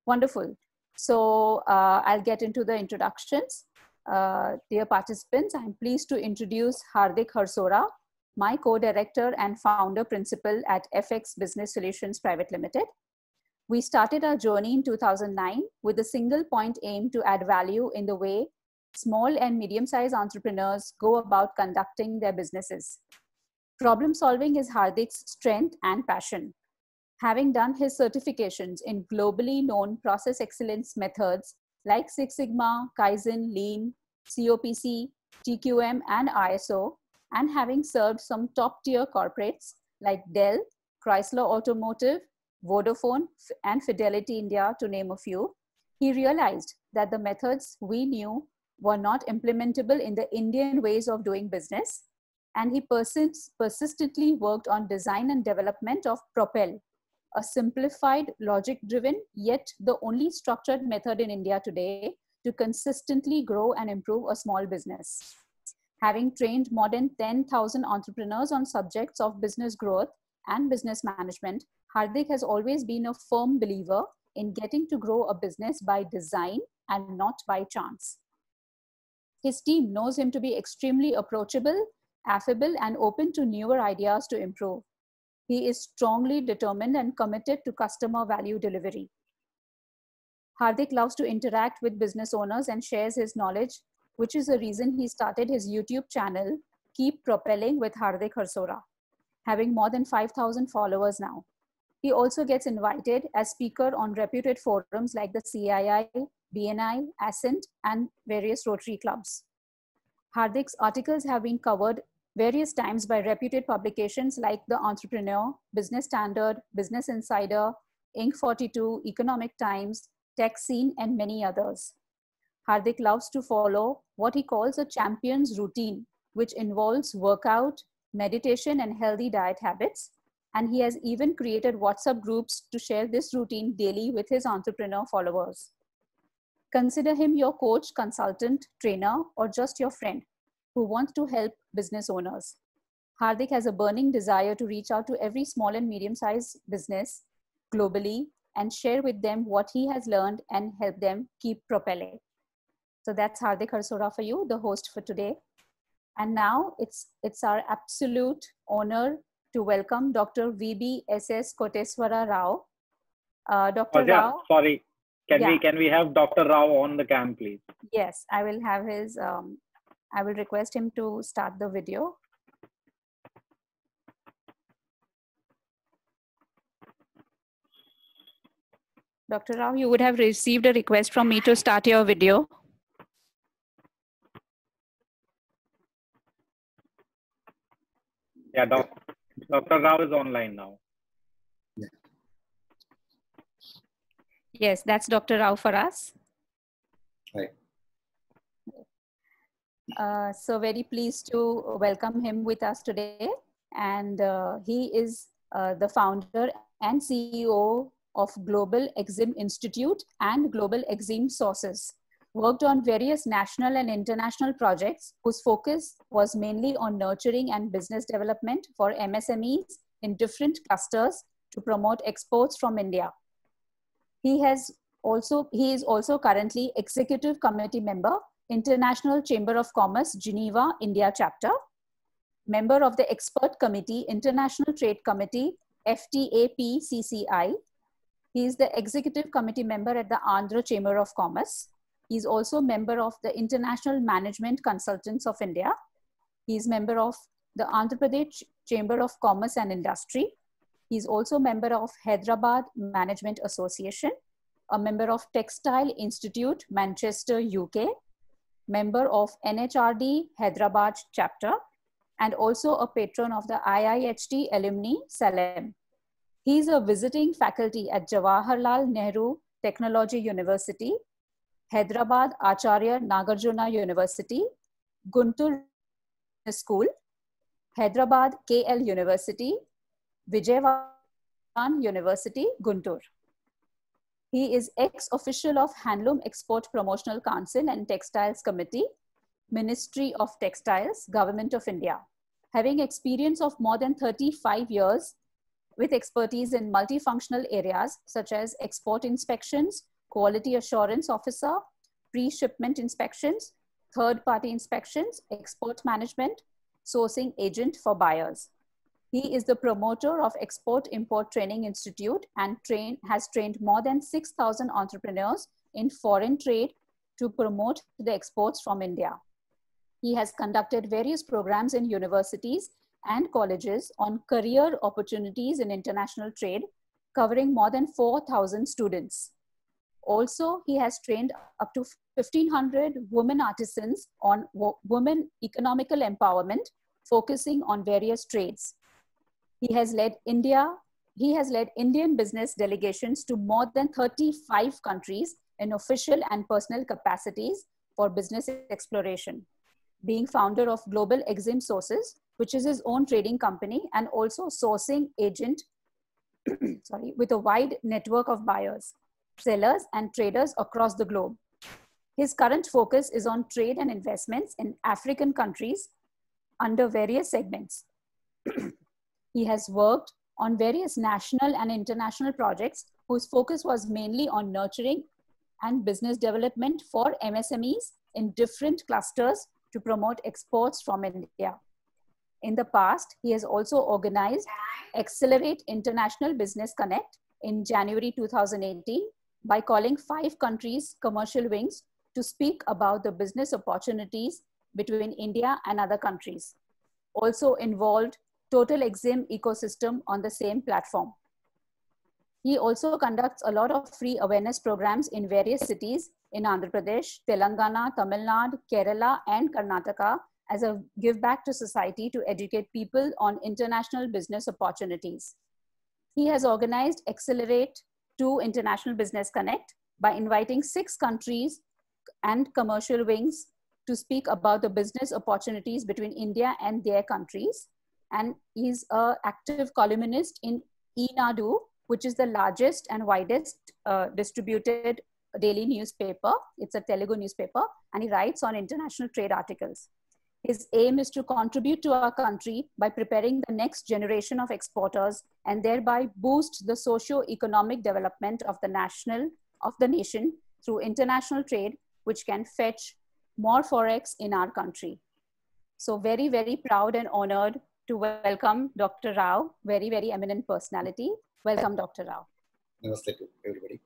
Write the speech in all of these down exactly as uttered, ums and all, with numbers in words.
Wonderful. So uh, I'll get into the introductions. Uh, dear participants, I'm pleased to introduce Hardik Harsora, my co-director and founder principal at F X Business Solutions Private Limited. We started our journey in two thousand nine with a single point aim to add value in the way small and medium-sized entrepreneurs go about conducting their businesses. Problem solving is Hardik's strength and passion. Having done his certifications in globally known process excellence methods like Six Sigma, Kaizen, Lean, C O P C, T Q M, and I S O, and having served some top-tier corporates like Dell, Chrysler Automotive, Vodafone, and Fidelity India, to name a few, he realized that the methods we knew were not implementable in the Indian ways of doing business, and he persist, persistently worked on design and development of Propel, a simplified, logic-driven, yet the only structured method in India today to consistently grow and improve a small business. Having trained more than ten thousand entrepreneurs on subjects of business growth and business management, Hardik has always been a firm believer in getting to grow a business by design and not by chance. His team knows him to be extremely approachable, affable, and open to newer ideas to improve. He is strongly determined and committed to customer value delivery. Hardik loves to interact with business owners and shares his knowledge, which is the reason he started his YouTube channel, Keep Propelling with Hardik Harsora, having more than five thousand followers now. He also gets invited as speaker on reputed forums like the C I I, B N I, Ascent, and various Rotary clubs. Hardik's articles have been covered various times by reputed publications like The Entrepreneur, Business Standard, Business Insider, Inc forty-two, Economic Times, Tech Scene, and many others. Hardik loves to follow what he calls a champion's routine, which involves workout, meditation, and healthy diet habits. And he has even created WhatsApp groups to share this routine daily with his entrepreneur followers. Consider him your coach, consultant, trainer, or just your friend who wants to help business owners. Hardik has a burning desire to reach out to every small and medium-sized business globally and share with them what he has learned and help them keep propelling. So that's Hardik Harsora for you, the host for today. And now it's, it's our absolute honor to welcome Doctor V B S S Koteswara Rao. Uh, Doctor oh, yeah, Rao. Sorry, can yeah. we can we have Doctor Rao on the cam, please? Yes, I will have his. Um, I will request him to start the video. Doctor Rao, you would have received a request from me to start your video. Yeah, doc, Doctor Rao is online now. Yeah. Yes, that's Doctor Rao for us. Right. Uh, so very pleased to welcome him with us today. And uh, he is uh, the founder and C E O of Global Exim Institute and Global Exim Sources. Worked on various national and international projects whose focus was mainly on nurturing and business development for M S M Es in different clusters to promote exports from India. He has also, he is also currently executive committee member, International Chamber of Commerce, Geneva, India chapter, member of the expert committee, International Trade Committee, F T A P C C I. He is the executive committee member at the Andhra Chamber of Commerce. He is also member of the International Management Consultants of India. He is member of the Andhra Pradesh Chamber of Commerce and Industry. He is also member of Hyderabad Management Association, a member of Textile Institute, Manchester, U K, member of N H R D Hyderabad chapter, and also a patron of the I I H T Alumni Salem. He is a visiting faculty at Jawaharlal Nehru Technology University, Hyderabad Acharya Nagarjuna University, Guntur School, Hyderabad K L University, Vijayawada University, Guntur. He is ex-official of Handloom Export Promotional Council and Textiles Committee, Ministry of Textiles, Government of India. Having experience of more than thirty-five years with expertise in multifunctional areas such as export inspections, quality assurance officer, pre-shipment inspections, third-party inspections, export management, sourcing agent for buyers. He is the promoter of Export Import Training Institute and train, has trained more than six thousand entrepreneurs in foreign trade to promote the exports from India. He has conducted various programs in universities and colleges on career opportunities in international trade, covering more than four thousand students. Also, he has trained up to fifteen hundred women artisans on wo women economical empowerment, focusing on various trades. He has led India, he has led Indian business delegations to more than thirty-five countries in official and personal capacities for business exploration. Being founder of Global Exim Sources, which is his own trading company, and also sourcing agent sorry, with a wide network of buyers, sellers, and traders across the globe. His current focus is on trade and investments in African countries under various segments. He has worked on various national and international projects whose focus was mainly on nurturing and business development for M S M Es in different clusters to promote exports from India. In the past, he has also organized Accelerate International Business Connect in January two thousand eighteen by calling five countries commercial wings to speak about the business opportunities between India and other countries. Also involved Total Exim ecosystem on the same platform. He also conducts a lot of free awareness programs in various cities in Andhra Pradesh, Telangana, Tamil Nadu, Kerala, and Karnataka as a give back to society to educate people on international business opportunities. He has organized Accelerate to International Business Connect by inviting six countries and commercial wings to speak about the business opportunities between India and their countries. And he's an active columnist in Enadu, which is the largest and widest uh, distributed daily newspaper. It's a Telugu newspaper, and he writes on international trade articles. His aim is to contribute to our country by preparing the next generation of exporters and thereby boost the socio-economic development of the national of the nation through international trade, which can fetch more forex in our country. So very, very proud and honored to welcome Doctor Rao, very, very eminent personality. Welcome, Doctor Rao. Namaste to everybody.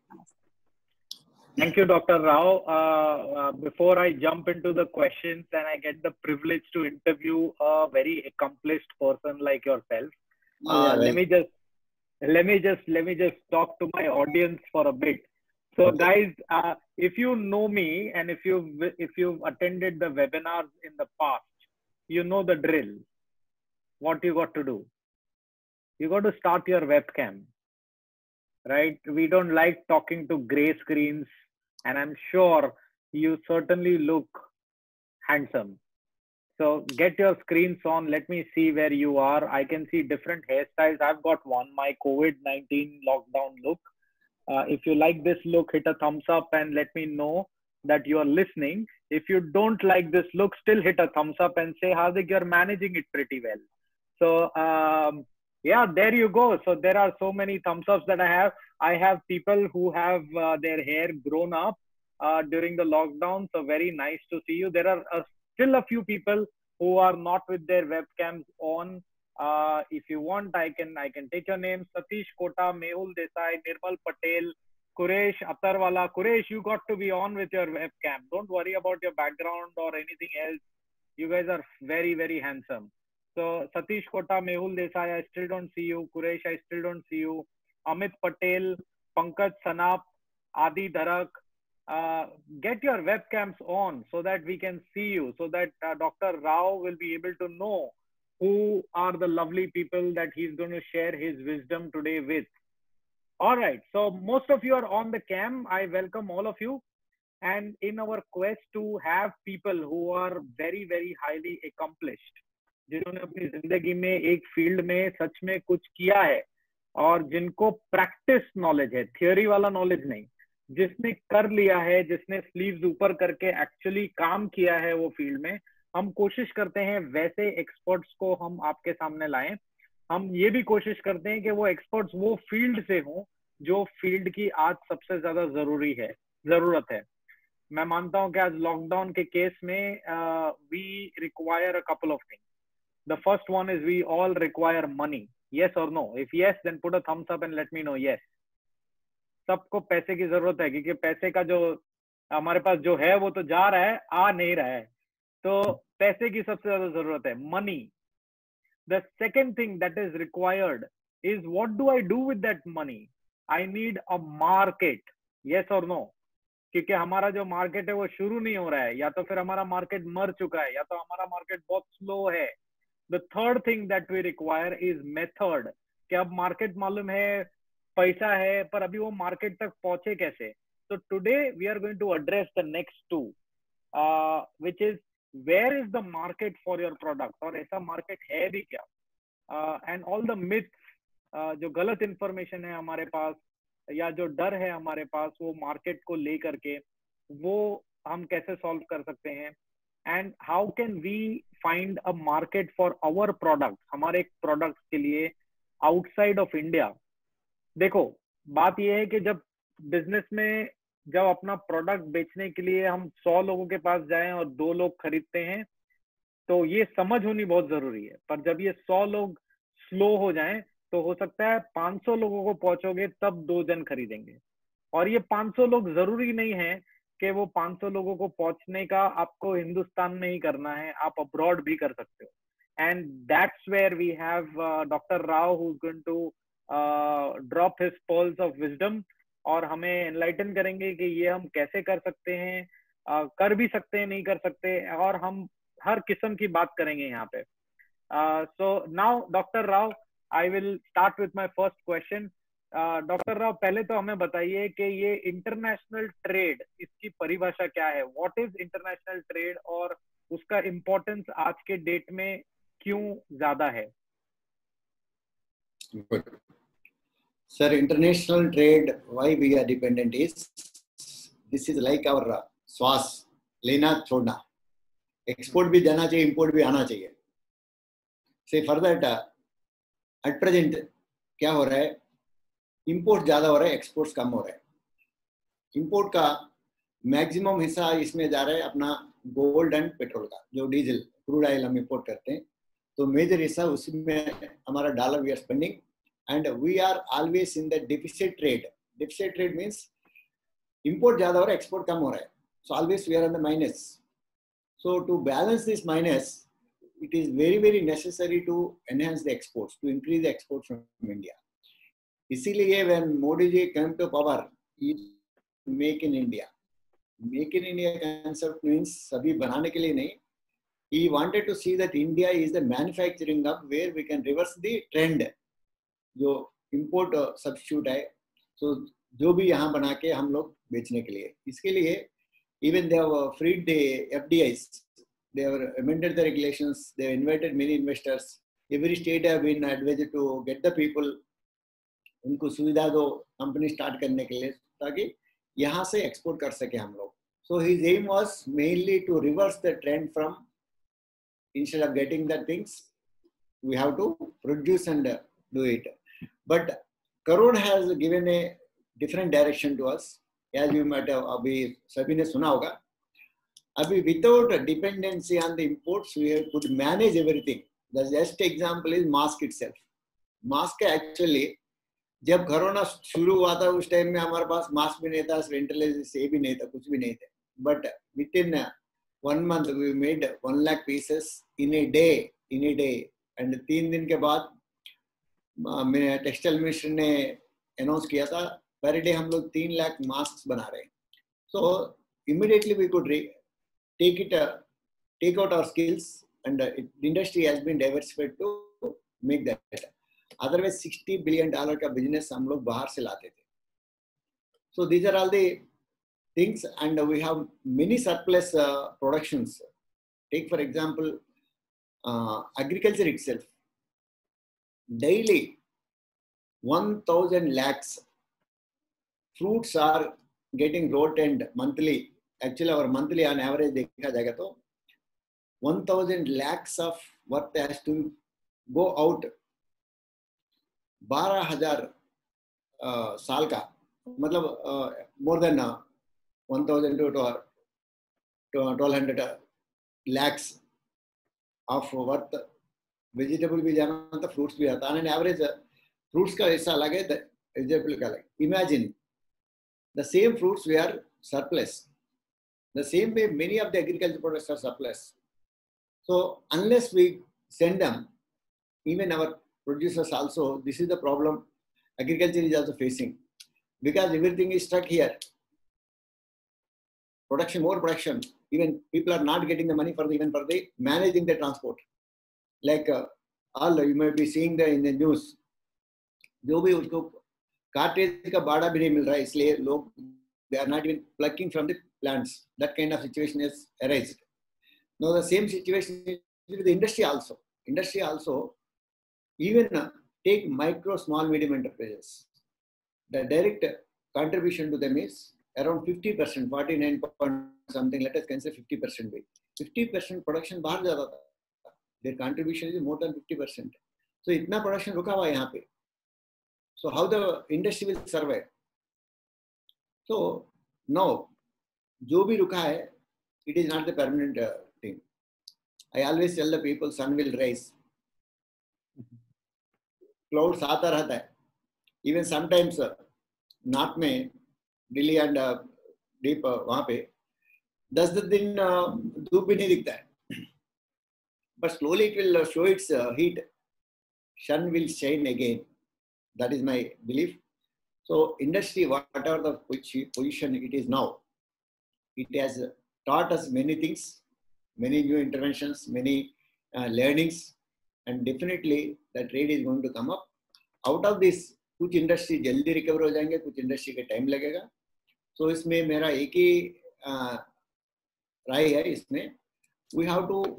Thank you, Doctor Rao. Uh, uh, before I jump into the questions and I get the privilege to interview a very accomplished person like yourself, uh, Oh, yeah, let right. me just let me just let me just talk to my audience for a bit. So, Okay. guys, uh, if you know me and if you if you've attended the webinars in the past, you know the drill. What you got to do? You got to start your webcam, right? We don't like talking to gray screens, and I'm sure you certainly look handsome. So get your screens on. Let me see where you are. I can see different hairstyles. I've got one, my COVID nineteen lockdown look. Uh, if you like this look, hit a thumbs up and let me know that you are listening. If you don't like this look, still hit a thumbs up and say, Hardik, you're managing it pretty well. So um, yeah, there you go. So there are so many thumbs ups that I have. I have people who have uh, their hair grown up uh, during the lockdown. So very nice to see you. There are uh, still a few people who are not with their webcams on. Uh, if you want, I can I can take your names: Satish Kota, Mehul Desai, Nirmal Patel, Kuresh Atarwala. Kuresh, you got to be on with your webcam. Don't worry about your background or anything else. You guys are very, very handsome. So Satish Kota, Mehul Desai, I still don't see you. Kuresh, I still don't see you. Amit Patel, Pankaj Sanap, Adi Dharak. Uh, get your webcams on so that we can see you, so that uh, Doctor Rao will be able to know who are the lovely people that he's going to share his wisdom today with. All right. So most of you are on the cam. I welcome all of you. And in our quest to have people who are very, very highly accomplished, जिन्होंने अपनी जिंदगी में एक field में सच में कुछ किया है और जिनको प्रैक्टिस नॉलेज है, थियोरी वाला नॉलेज नहीं, जिसने कर लिया है, जिसने स्लीव्स ऊपर करके एक्चुअली काम किया है वो फील्ड में, हम कोशिश करते हैं वैसे एक्सपर्ट्स को हम आपके सामने लाएं. हम ये भी कोशिश करते हैं कि वो एक्सपर्ट्स वो फील्ड से हों जो फील्ड की आज सबसे ज्यादा जरूरी है जरूरत है। मैं मानता हूं कि आज लॉकडाउन के केस में we require a couple of things. The first one is we all require money, yes or no? If yes, then put a thumbs up and let me know yes. सबको पैसे की जरूरत है, क्योंकि पैसे का जो हमारे पास जो है वो तो जा रहा है, आ नहीं रहा है। तो पैसे की सबसे ज्यादा जरूरत है, money. The second thing that is required is what do I do with that money? I need a market, yes or no? क्योंकि हमारा जो मार्केट है वो शुरू नहीं हो रहा है, या तो फिर हमारा मार्केट मर चुका है, या तो हमारा मार्केट बहुत स्लो है। The third thing that we require is method, कि अब मार्केट मालूम है, पैसा है, पर अभी वो मार्केट तक पहुंचे कैसे। So today we are going to address the next two, uh, which is where is the market for your product, और ऐसा मार्केट है भी क्या, and all the myths, uh, जो गलत इंफॉर्मेशन है हमारे पास या जो डर है हमारे पास वो मार्केट को लेकर के, वो हम कैसे सॉल्व कर सकते हैं। And how can we find a market for our product, हमारे प्रोडक्ट्स के लिए आउटसाइड ऑफ इंडिया। देखो बात यह है कि जब बिजनेस में जब अपना प्रोडक्ट बेचने के लिए हम सौ लोगों के पास जाएं और दो लोग खरीदते हैं, तो ये समझ होनी बहुत जरूरी है। पर जब ये सौ लोग स्लो हो जाएं, तो हो सकता है पाँच सौ लोगों को पहुंचोगे तब दो जन खरीदेंगे। और ये पाँच सौ लोग जरूरी नहीं है कि वो पाँच सौ लोगों को पहुंचने का आपको हिंदुस्तान में ही करना है, आप अब्रॉड भी कर सकते हो। And that's where we have doctor Rao who is going to drop his pearls of wisdom, और हमें एनलाइटन करेंगे कि ये हम कैसे कर सकते हैं, uh, कर भी सकते हैं, नहीं कर सकते, और हम हर किस्म की बात करेंगे यहाँ पे। So now doctor Rao, I will start with my first question. Doctor Rao, पहले तो हमें बताइए कि ये इंटरनेशनल ट्रेड, इसकी परिभाषा क्या है? व्हाट इज इंटरनेशनल ट्रेड, और उसका इम्पोर्टेंस आज के डेट में क्यों ज्यादा है? Sir, international trade, why we are dependent is, this is like our uh, श्वास लेना छोड़ना, एक्सपोर्ट भी जाना चाहिए, इंपोर्ट भी आना चाहिए। से फर्दर एट प्रेजेंट क्या हो रहा है, इंपोर्ट ज्यादा हो रहा है, एक्सपोर्ट्स कम हो रहा है। इंपोर्ट का मैक्सिमम हिस्सा इसमें जा रहा है अपना गोल्ड एंड पेट्रोल का, जो डीजल क्रूड ऑयल हम इंपोर्ट करते हैं, तो मेजर हिस्सा उसमें हमारा dollar we are spending, and we are always in the deficit trade. Deficit trade means import ज्यादा हो रहा है, एक्सपोर्ट कम हो रहा है, so always we are on the minus. So to balance this minus, it is very very necessary to enhance the exports, to increase the exports from India. इसीलिए when Modi ji came to power, he make in India. Make in India concept means सभी बनाने के लिए नहीं, he wanted to see that India is the manufacturing hub where we can reverse the trend, जो import substitute है, so जो भी यहाँ बना के हम लोग बेचने के लिए, इसके लिए even they have freed the F D Is, they have amended the regulations, they have invited many investors, every state have been advised to get the people, उनको सुविधा दो कंपनी स्टार्ट करने के लिए, ताकि यहाँ से एक्सपोर्ट कर सके हम लोग। So his aim was mainly to reverse the trend from, instead of getting the things, we have to produce and do it. But Corona has given a different direction to us, as you might have अभी सभी ने सुना होगा। अभी without dependency on the imports, we could manage everything. The best example is mask itself. Mask actually जब corona शुरू हुआ था उस टाइम में हमारे पास मास्क भी नहीं था, वेंटिलेटर से भी नहीं था, कुछ भी नहीं था। But within one month we made one lakh pieces in a day, in a day. And तीन दिन के बाद मेरे टेक्सटाइल मिनिस्टर ने अनाउंस किया था, पर डे हम लोग तीन लाख मास्क बना रहे हैं। So immediately we could take it, uh, take out our skills, and uh, it, the industry has been diversified to make that. Otherwise sixty billion dollar का business हम लोग बाहर से लाते थे। So these are all the things, and we have many surplus uh, productions. Take for example, uh, agriculture itself. Daily one thousand lakhs fruits are getting rotten monthly. Actually our monthly on average देखा जाएगा तो one thousand lakhs of worth has to go out. बारह हजार uh, साल का मतलब more than one thousand two twelve hundred lakhs of worth vegetable भी जाना तो फ्रूट्स भी आता है. एवरेज फ्रूट्स का ऐसा अलग है, वेजिटेबल का अलग. Imagine the same fruits we are surplus. The same way many of the agricultural products are surplus. So unless we send them, even our producers also, this is the problem agriculture is also facing, because everything is stuck here. Production, more production. Even people are not getting the money for the, even for the managing the transport. Like uh, all you might be seeing the in the news. जो भी उसको cartridge का बाड़ा भी नहीं मिल रहा है, इसलिए लोग they are not even plucking from the plants. That kind of situation is arised. Now the same situation is with the industry also. Industry also, even uh, take micro, small, medium enterprises. The direct contribution to them is around fifty percent, forty-nine point something. Let us consider fifty percent. fifty percent production बाहर जाता था. Their contribution is more than fifty percent. So इतना production रुका हुआ है यहाँ पे. So how the industry will survive? So now, जो भी रुका है, it is not the permanent uh, thing. I always tell the people, sun will rise. Clouds आता रहता है. Even sometimes uh, north में Delhi and uh, deep uh, वहाँ पे दस दस दिन uh, धूप भी नहीं दिखता है. But slowly it will show its uh, heat. Sun will shine again. That is my belief. So industry, whatever the position it is now, it has taught us many things, many new interventions, many uh, learnings, and definitely the trade is going to come up. Out of this, कुछ industry जल्दी recover हो जाएंगे, कुछ industry के time लगेगा. So इसमें मेरा एक ही राय है इसमें, we have to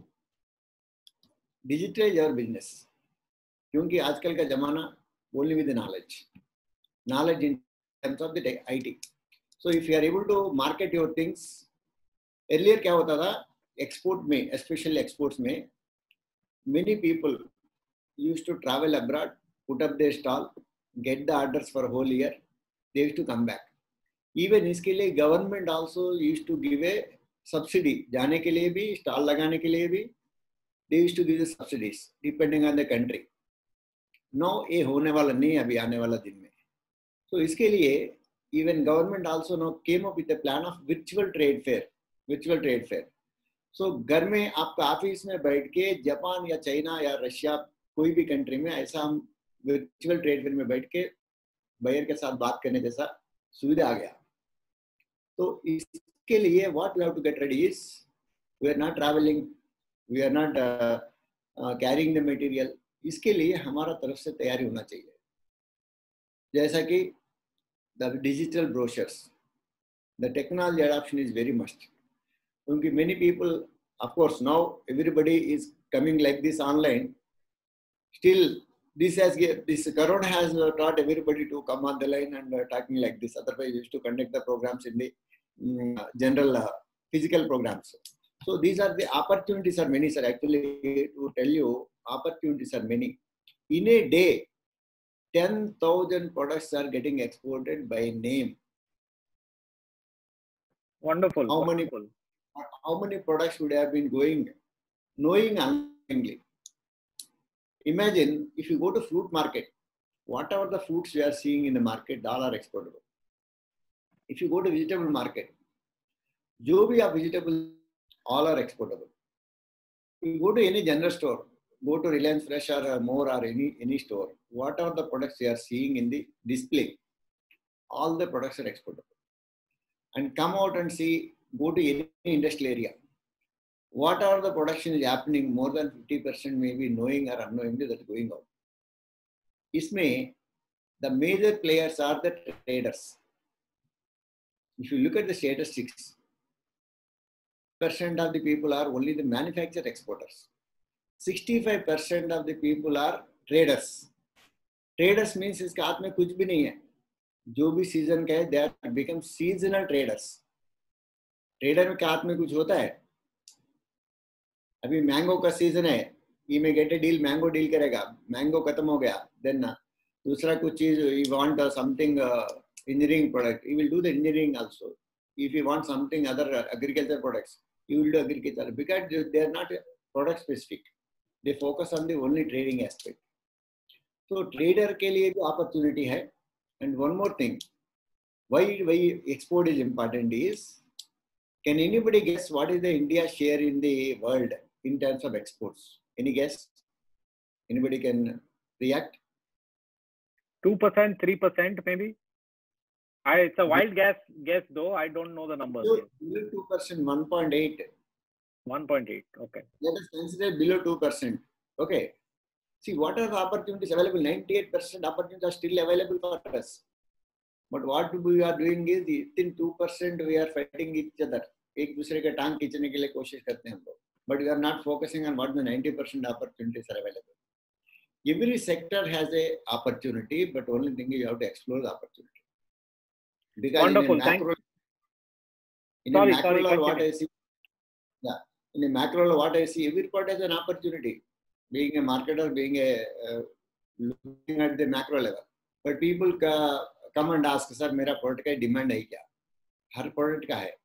digitalize our business. क्योंकि आजकल का जमाना only with the knowledge. Knowledge in terms of the I T. So if you are able to market your things, earlier क्या होता था, export में, especially exports में, many people used to travel abroad, put up their stall, get the orders for a whole year, they used to come back. Even इसके लिए government also used to give a subsidy, जाने के लिए भी, stall लगाने के लिए भी, they used to give the subsidies depending on the country. No, ये होने वाला नहीं अभी आने वाला दिन में. So इसके लिए even government also now came up with a plan of virtual trade fair, virtual trade fair. So घर में आपका ऑफिस में बैठ के जापान या चाइना या रशिया कोई भी कंट्री में ऐसा हम virtual trade fair में बैठ के बायर के साथ बात करने जैसा सुविधा आ गया. तो इसके लिए what we have to get ready is we are not traveling, we are not uh, uh, carrying the material. इसके लिए हमारा तरफ से तैयारी होना चाहिए. जैसा कि the digital brochures, the technology adoption is very must. क्योंकि many people, of course, now everybody is coming like this online. Still, this has this Corona has taught everybody to come on the line and uh, talking like this. Otherwise, we used to conduct the programs in the um, general uh, physical programs. So these are the opportunities are many, sir. Actually, to tell you, opportunities are many. In a day, ten thousand products are getting exported by name. Wonderful. How wonderful. many, how many products would have been going, knowing unknowingly? Imagine if you go to fruit market, whatever the fruits we are seeing in the market, all are exportable. If you go to vegetable market, जो भी आप vegetable, all are exportable. If you go to any general store, go to Reliance Fresh or More or any, any store, whatever the products you are seeing in the display, all the products are exportable. And come out and see, go to any industrial area. Whatever the production is happening, more than fifty percent maybe knowing or unknowingly that's going out. Isme, the major players are the traders. If you look at the statistics, percent of the people are only the manufacturer exporters. sixty-five percent of the people are traders. Traders means इसके हाथ में कुछ भी नहीं है. जो भी season का है, they are become seasonal traders. Trader के हाथ में कुछ होता है. अभी मैंगो का सीजन है, ये में get a deal, mango deal करेगा, मैंगो खत्म हो गया, देन दूसरा कुछ चीज you want uh, something uh, engineering product, you will do the engineering also. If you want something other uh, agriculture products, you will do agriculture because they are not product specific. They focus on the only trading aspect. So trader के लिए भी opportunity है. And one more thing, why why export is important is, can anybody guess what is the India share in the world in terms of exports? Any guess? Anybody can react? two percent, three percent maybe. I, it's a wild guess, guess though. I don't know the numbers. Below two percent, one point eight. one point eight, okay. Let us consider below two percent. Okay. See, what are the opportunities available? ninety-eight percent opportunities are still available for us. But what we are doing is, within two percent we are fighting each other. एक दूसरे के टांग खींचने के लिए कोशिश करते हैं हम लोग. But we are not focusing on what the ninety percent opportunities are available. Every sector has a opportunity, but only thing is you have to explore the opportunity. Because Wonderful. in a macro, in sorry, a macro sorry, level, what I see, yeah, in a macro level, what I see, every part has an opportunity. Being a marketer, being a uh, looking at the macro level, but people uh, come and ask, sir, मेरा product का demand है क्या? हर product का है.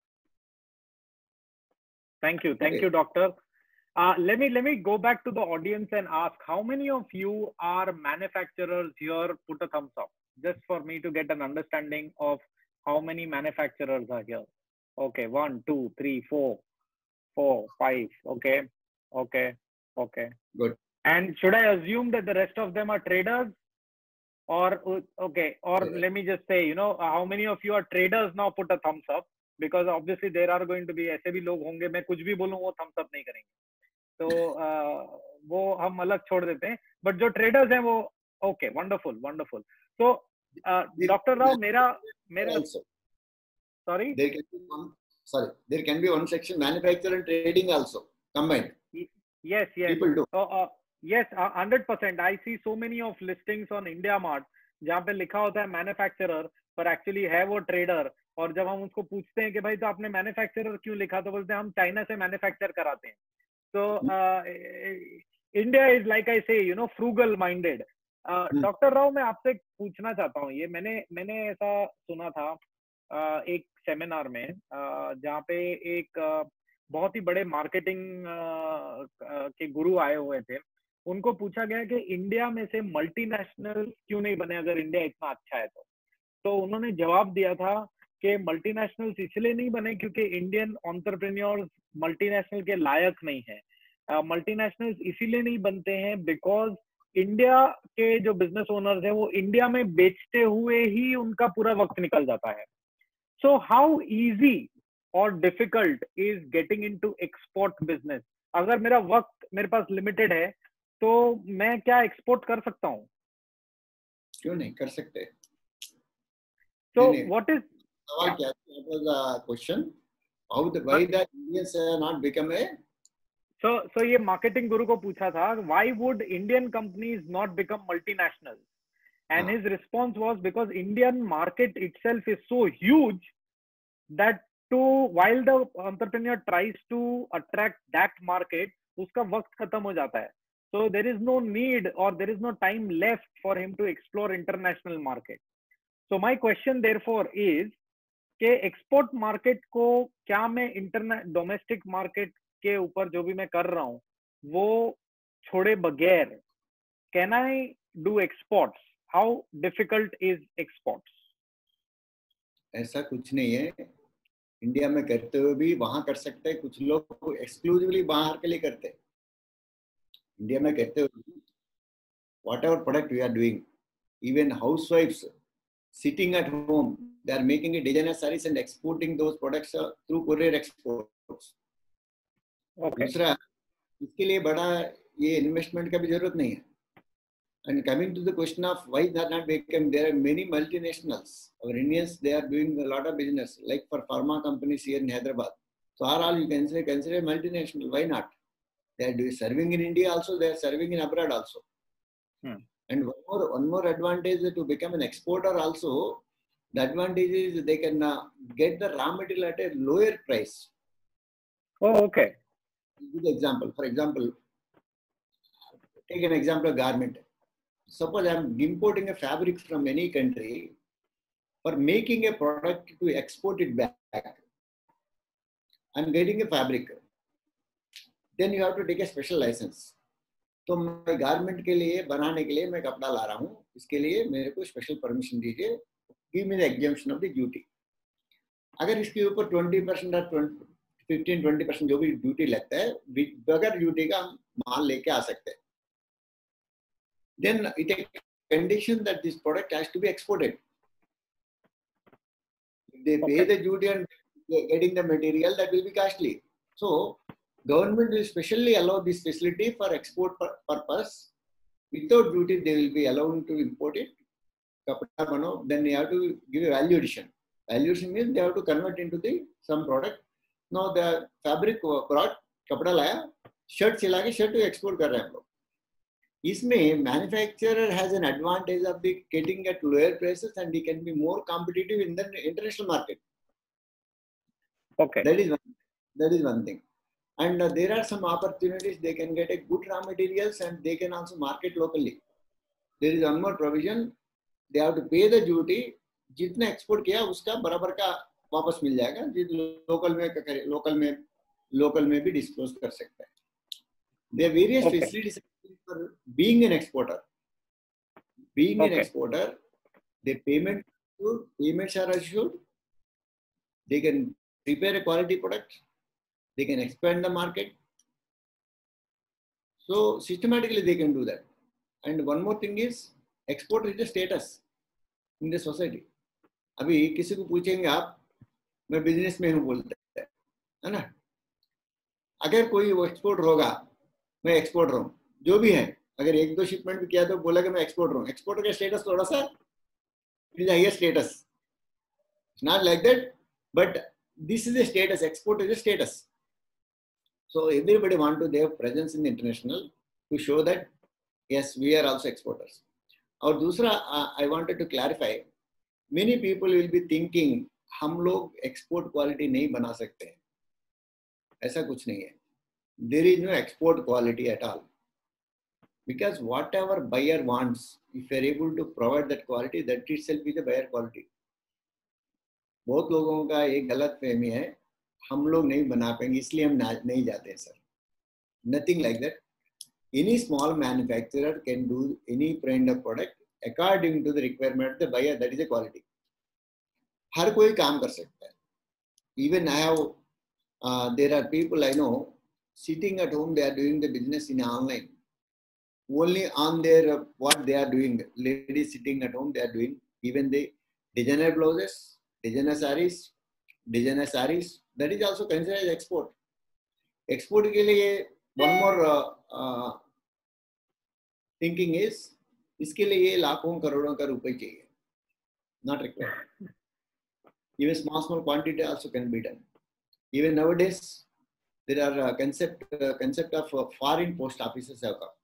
Thank you, thank okay. you, doctor. Uh, let me let me go back to the audience and ask, how many of you are manufacturers here? Put a thumbs up, just for me to get an understanding of how many manufacturers are here. Okay, one, two, three, four, four, five. Okay, okay, okay. Good. And should I assume that the rest of them are traders? Or okay, or yeah. let me just say, you know, how many of you are traders now? Put a thumbs up, because obviously there are going to be ऐसे भी लोग होंगे, मैं कुछ भी बोलूँ वो thumbs up नहीं करेंगे. तो uh, वो हम अलग छोड़ देते हैं. But जो traders हैं वो okay, wonderful, wonderful. So uh, Doctor Rao, मेरा मेरा also. Sorry. There can be one, sorry, there can be one section manufacturing and trading also combined. Yes, yes. People do. Uh, uh, yes, one hundred percent. I see so many of listings on IndiaMart जहाँ पे लिखा होता है manufacturer, पर actually है वो trader. और जब हम उसको पूछते हैं कि भाई तो आपने manufacturer क्यों लिखा, तो बोलते हैं हम चाइना से manufacture कराते हैं. So uh, India is, like I say, you know, frugal minded. uh, hmm. Doctor Rao, मैं आपसे पूछना चाहता हूँ, ये मैंने मैंने ऐसा सुना था uh, एक सेमिनार में uh, जहाँ पे एक uh, बहुत ही बड़े मार्केटिंग uh, के गुरु आए हुए थे. उनको पूछा गया कि इंडिया में से मल्टीनेशनल क्यों नहीं बने अगर इंडिया इतना अच्छा है तो. तो उन्होंने जवाब दिया था कि मल्टीनेशनल्स इसलिए नहीं बने क्योंकि इंडियन एंटरप्रेन्योर्स मल्टीनेशनल के लायक नहीं है. मल्टीनेशनल्स uh, इसीलिए नहीं बनते हैं बिकॉज इंडिया के जो बिजनेस ओनर्स हैं वो इंडिया में बेचते हुए ही उनका पूरा वक्त निकल जाता है. सो हाउ इजी और difficult is getting into export business? अगर मेरा वक्त मेरे पास लिमिटेड है तो मैं क्या एक्सपोर्ट कर सकता हूँ? क्यों नहीं कर सकते? So what is सवाल क्या था? What was the question? How the why the Indians have not become a so so ये मार्केटिंग गुरु को पूछा था, why would Indian companies not become multinational? And his response was because Indian market itself is so huge that to while the entrepreneur tries to attract that market, उसका वक्त खत्म हो जाता है. So there is no need or there is no time left for him to explore international market. So my question therefore is कि export market को क्या मैं इंटरनेट डोमेस्टिक मार्केट के ऊपर जो भी मैं कर रहा हूँ वो छोड़े बगैर can I do exports? How difficult is exports? ऐसा कुछ नहीं है. इंडिया में करते हुए भी वहां कर सकते हैं. कुछ लोग एक्सक्लूसिवली बाहर के लिए करते हैं. इंडिया में करते हुए whatever product we are doing, even हाउसवाइफ्स sitting at home, they are making a designer sarees and exporting those products uh, through courier exports. Okay. दूसरा, इसके लिए बड़ा ये इन्वेस्टमेंट का भी जरूरत नहीं है. And coming to the question of why they are not become, there are many multinationals. Our Indians, they are doing a lot of business, like for pharma companies here in Hyderabad. So are all you can say consider multinational? Why not? They are doing serving in India also. They are serving in abroad also. Hmm. And one more, one more advantage to become an exporter also, the advantage is they can uh, get the raw material at a lower price. Oh, okay. Give the example. For example, take an example of garment. suppose I'm importing a fabric from any country, for making a product to export it back, I'm getting a fabric. Then you have to take a special license. तो मैं garment के लिए बनाने के लिए मैं कपड़ा ला रहा हूँ, इसके लिए मेरे को स्पेशल परमिशन दीजिए, give me the exemption of the duty. अगर इसके ऊपर ट्वेंटी परसेंट और फिफ्टीन ट्वेंटी परसेंट जो भी ड्यूटी लगता है, बगैर ड्यूटी का हम माल लेके आ सकते हैं. Then it is a condition that this product has to be exported. If they pay the duty and getting the material, that will be costly. So government will specially allow this facility for export purpose. Without duty, they will be allowed to import it. Then they have to give a value addition. Value addition means they have to convert into the some product. Now the fabric brought, कपड़ा लाया, shirt सिला के shirt export कर रहे हैं हम लोग. इसमें manufacturer has an advantage of the getting at lower prices and he can be more competitive in the international market. Okay. That is one, that is one thing. And uh, there are some opportunities. They can get a good raw materials and they can also market locally. There is one more provision. They have to pay the duty. जितना export किया उसका बराबर का वापस मिल जाएगा. जिस local में local में local में भी dispose कर सकता है. There are various okay. facilities for being an exporter. Being okay. an exporter, the payment payments are assured. They can prepare a quality product. They can expand the market. So systematically they can do that. And one more thing is, export is a status in the society. अभी किसी को पूछेंगे आप, मैं business में हूँ बोलते हैं, है ना? अगर कोई वो एक्सपोर्टर होगा, मैं एक्सपोर्टर हूँ, जो भी है, अगर एक दो शिपमेंट भी किया तो बोला कि मैं एक्सपोर्टर हूँ. एक्सपोर्टर का स्टेटस थोड़ा सा it is higher status. Not like that, but this is a status. Export is a status. So everybody want to their presence in the international to show that yes, we are also exporters. और दूसरा, I wanted to clarify. Many people will be thinking हम लोग export quality नहीं बना सकते हैं. ऐसा कुछ नहीं है. There is no export quality at all. Because whatever buyer wants, if you are able to provide that quality, that itself is the buyer quality. बहुत लोगों का एक गलत फहमी है, हम लोग नहीं बना पाएंगे इसलिए हम नहीं जाते हैं. Sir, nothing like that. Any small manufacturer can do any brand of product according to the requirement of the buyer. That is the quality. हर कोई काम कर सकता है. Even I have, uh, there are people I know sitting at home. They are doing the business in online. Only on their uh, what they are doing. Ladies sitting at home, they are doing even the designer blouses, designer sarees, designer sarees. That is also considered as export. Export के लिए one more uh, uh, thinking is, इसके लिए लाखों करोड़ों का रुपए चाहिए. Not required. Even small small quantity also can be done. Even nowadays there are uh, concept uh, concept of uh, foreign post offices have come.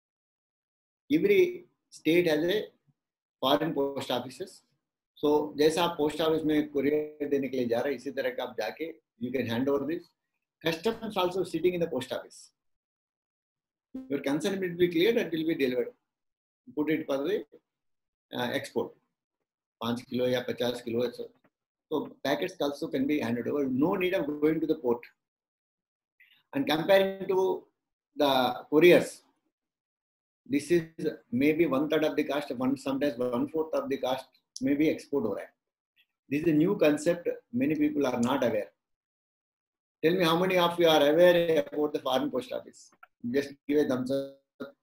Every state has a foreign post offices. So जैसा आप post office में courier देने के लिए जा रहे हैं, इसी तरह का आप जाके you can hand over this. Customs also sitting in the post office. Your concern will be cleared and will be delivered. Put it for the uh, export. पांच किलो या पचास किलो ऐसा. So packets also can be handed over. No need of going to the port. And comparing to the couriers, this is maybe one third of the cost, one sometimes one fourth of the cost, maybe export हो रहा है. This is a new concept. Many people are not aware. Tell me how many of you are aware about the foreign post office? Just give a thumbs up.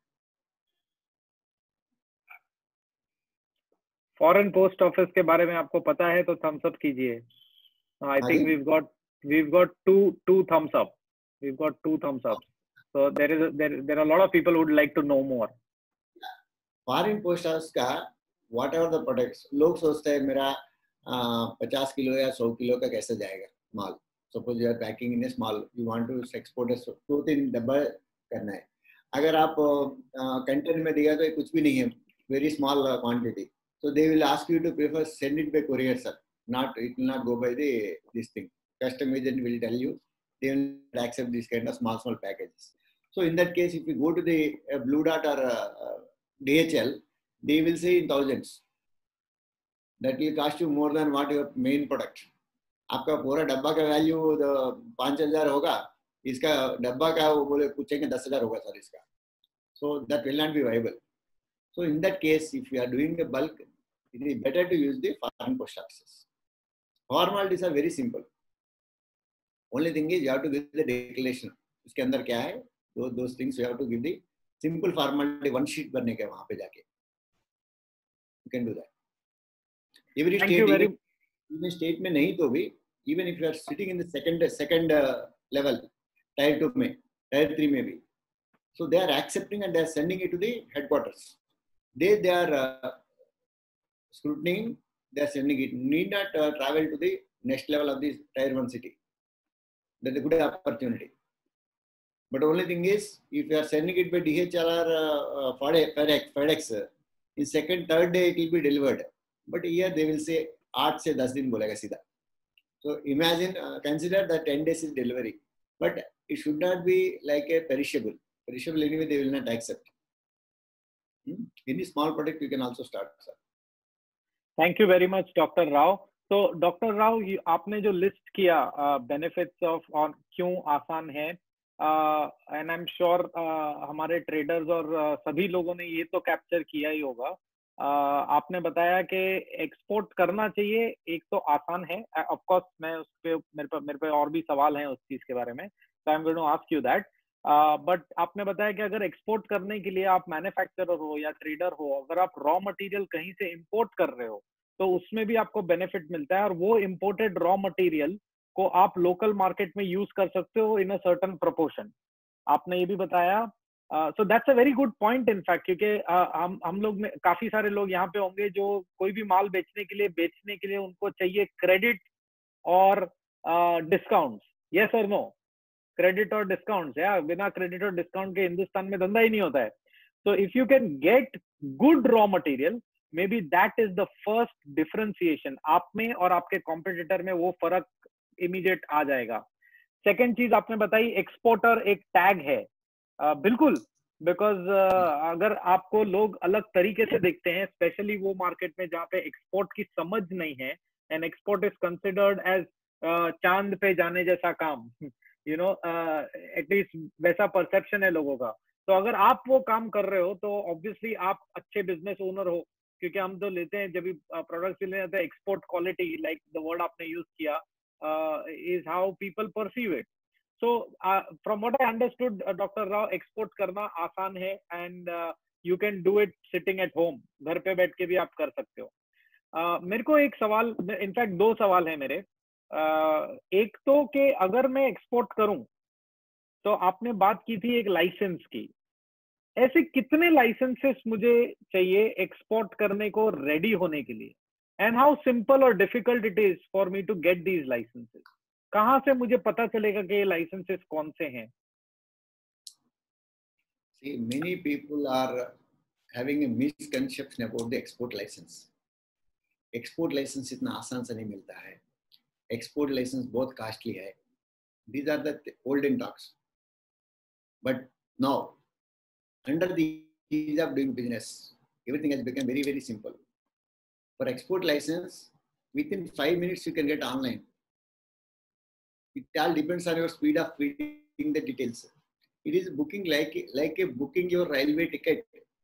Foreign post office के बारे में आपको पता है तो thumbs up कीजिए. I think we've got we've got two two thumbs up. We've got two thumbs up. So there is a, there there are a lot of people who would like to know more. Foreign post office का whatever the products, लोग सोचते हैं मेरा पचास kilo या सौ kilo का कैसे जाएगा माल. Suppose you are packing in a small, you want to export a दो तीन डब्बा करना है. अगर आप कंटेनर में दिया तो कुछ भी नहीं है, very small quantity. So they will ask you to prefer send it by courier, sir. Not it will not go by the this thing. Custom agent will tell you they will accept this kind of small small packages. So in that case, if you go to the uh, Blue Dart or uh, D H L, they will say in thousands. That will cost you more than what your main product. आपका पूरा डब्बा का value पाँच हजार होगा, इसका डब्बा का वो बोले पूछेंगे दस हजार होगा सर इसका. So that will not be viable. So in that case, if you are doing the bulk, it is better to use the foreign post offices. Formalities are very simple. Only thing is you have to give the declaration. उसके अंदर क्या है? Those those things you have to give the simple formality one sheet भरने का वहाँ पे जाके. You can do that. Every Thank state, you very even, even state में नहीं तो भी, even if you are sitting in the second second uh, level, tier two में, tier three में भी, so they are accepting and they are sending it to the headquarters. They they are uh, scrutinizing, they are sending it. Need not uh, travel to the next level of the tier one city. That is a good opportunity. But only thing is, if you are sending it by D H L or uh, uh, FedEx, FedEx, uh, in second, third day it will be delivered. But here they will say, आठ से दस दिन बोलेगा सीधा. So imagine, uh, consider that ten days is delivery. But it should not be like a perishable. Perishable anyway, they will not accept. Hmm? Any small product you can also start, sir. Thank you very much, Doctor Rao. So, Doctor Rao, you, आपने जो list किया uh, benefits of और क्यों आसान है, uh, and I'm sure uh, हमारे traders और uh, सभी लोगों ने ये तो capture किया ही होगा. Uh, आपने बताया कि एक्सपोर्ट करना चाहिए, एक तो आसान है. ऑफ कोर्स मैं उस पे मेरे पे मेरे पे और भी सवाल हैं उस चीज के बारे में, so I'm going to ask you that. But uh, आपने बताया कि अगर एक्सपोर्ट करने के लिए आप मैन्युफैक्चरर हो या ट्रेडर हो, अगर आप रॉ मटेरियल कहीं से इंपोर्ट कर रहे हो तो उसमें भी आपको बेनिफिट मिलता है, और वो इंपोर्टेड रॉ मटेरियल को आप लोकल मार्केट में यूज कर सकते हो इन अ सर्टेन प्रोपोर्शन. आपने ये भी बताया. So that's a very good point in fact, क्योंकि uh, हम हम लोग में काफी सारे लोग यहाँ पे होंगे जो कोई भी माल बेचने के लिए बेचने के लिए उनको चाहिए क्रेडिट और डिस्काउंट. यस और नो? क्रेडिट और डिस्काउंट, या बिना क्रेडिट और डिस्काउंट के हिंदुस्तान में धंधा ही नहीं होता है. So if you can get good raw material, maybe that is the first differentiation. आप में और आपके कॉम्पिटिटर में वो फर्क इमीडिएट आ जाएगा. सेकेंड चीज आपने बताई, एक्सपोर्टर एक टैग है. uh, बिल्कुल, बिकॉज uh, अगर आपको लोग अलग तरीके से देखते हैं, स्पेशली वो मार्केट में जहाँ पे एक्सपोर्ट की समझ नहीं है, and export is considered as चांद पे जाने जैसा काम, यू नो, एटलीस्ट वैसा परसेप्शन है लोगों का. तो अगर आप वो काम कर रहे हो तो ऑब्वियसली आप अच्छे बिजनेस ओनर हो, क्योंकि हम तो लेते हैं जब भी प्रोडक्ट्स लेने जाते हैं, export quality, like the word आपने यूज किया, is how people perceive it. So from what I understood doctor Rao, export करना आसान है and you can do it sitting at home. घर पे बैठ के भी आप कर सकते हो. uh, मेरे को एक सवाल, इनफैक्ट दो सवाल है मेरे. Uh, एक तो कि अगर मैं एक्सपोर्ट करूं, तो आपने बात की थी एक लाइसेंस की. ऐसे कितने लाइसेंसेस मुझे चाहिए एक्सपोर्ट करने को रेडी होने के लिए, एंड हाउ सिंपल और difficult it is for me to get these licenses? कहां से मुझे पता चलेगा कि ये लाइसेंसेस कौन से हैं? See, many people are having a misconception about the export license. Export license इतना आसान से नहीं मिलता है. एक्सपोर्ट लाइसेंस बहुत कॉस्टली है. These are the olden talks. But now, under the ease of doing business, everything has become very, very simple. For export license, within five minutes you can get online. It all depends on your speed of feeding the details. It is booking like like a booking your railway ticket.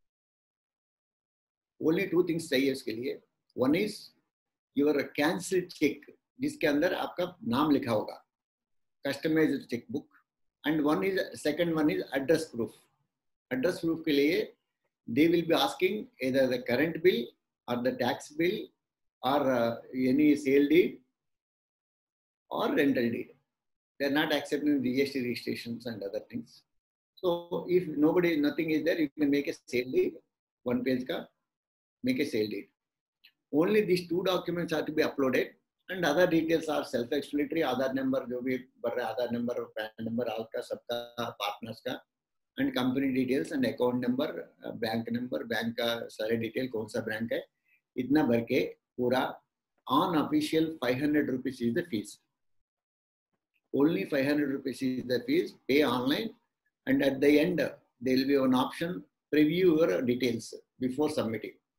Only two things चाहिए उसके लिए. One is your cancelled check, जिसके अंदर आपका नाम लिखा होगा, customized checkbook. And one is, second one is address proof. Address proof के लिए they will be asking either the current bill or the tax bill or uh, any sale deed or rental deed. They are not accepting G S T registrations and other things. So if nobody, nothing is there, you can make a sale deed, one page ka, make a sale deed. Only these two documents have to be uploaded, and other details are self-explanatory. Aadhaar number, जो भी भर रहा है, आधार number, pan number, आपका सबका, partners का, and company details and account number, bank number, bank का सारे डिटेल, कौन सा बैंक है, इतना भर के पूरा unofficial five hundred rupees is the fees. Only five hundred rupees is the fees. Pay online, and at the end there will be an option, preview your details before submitting.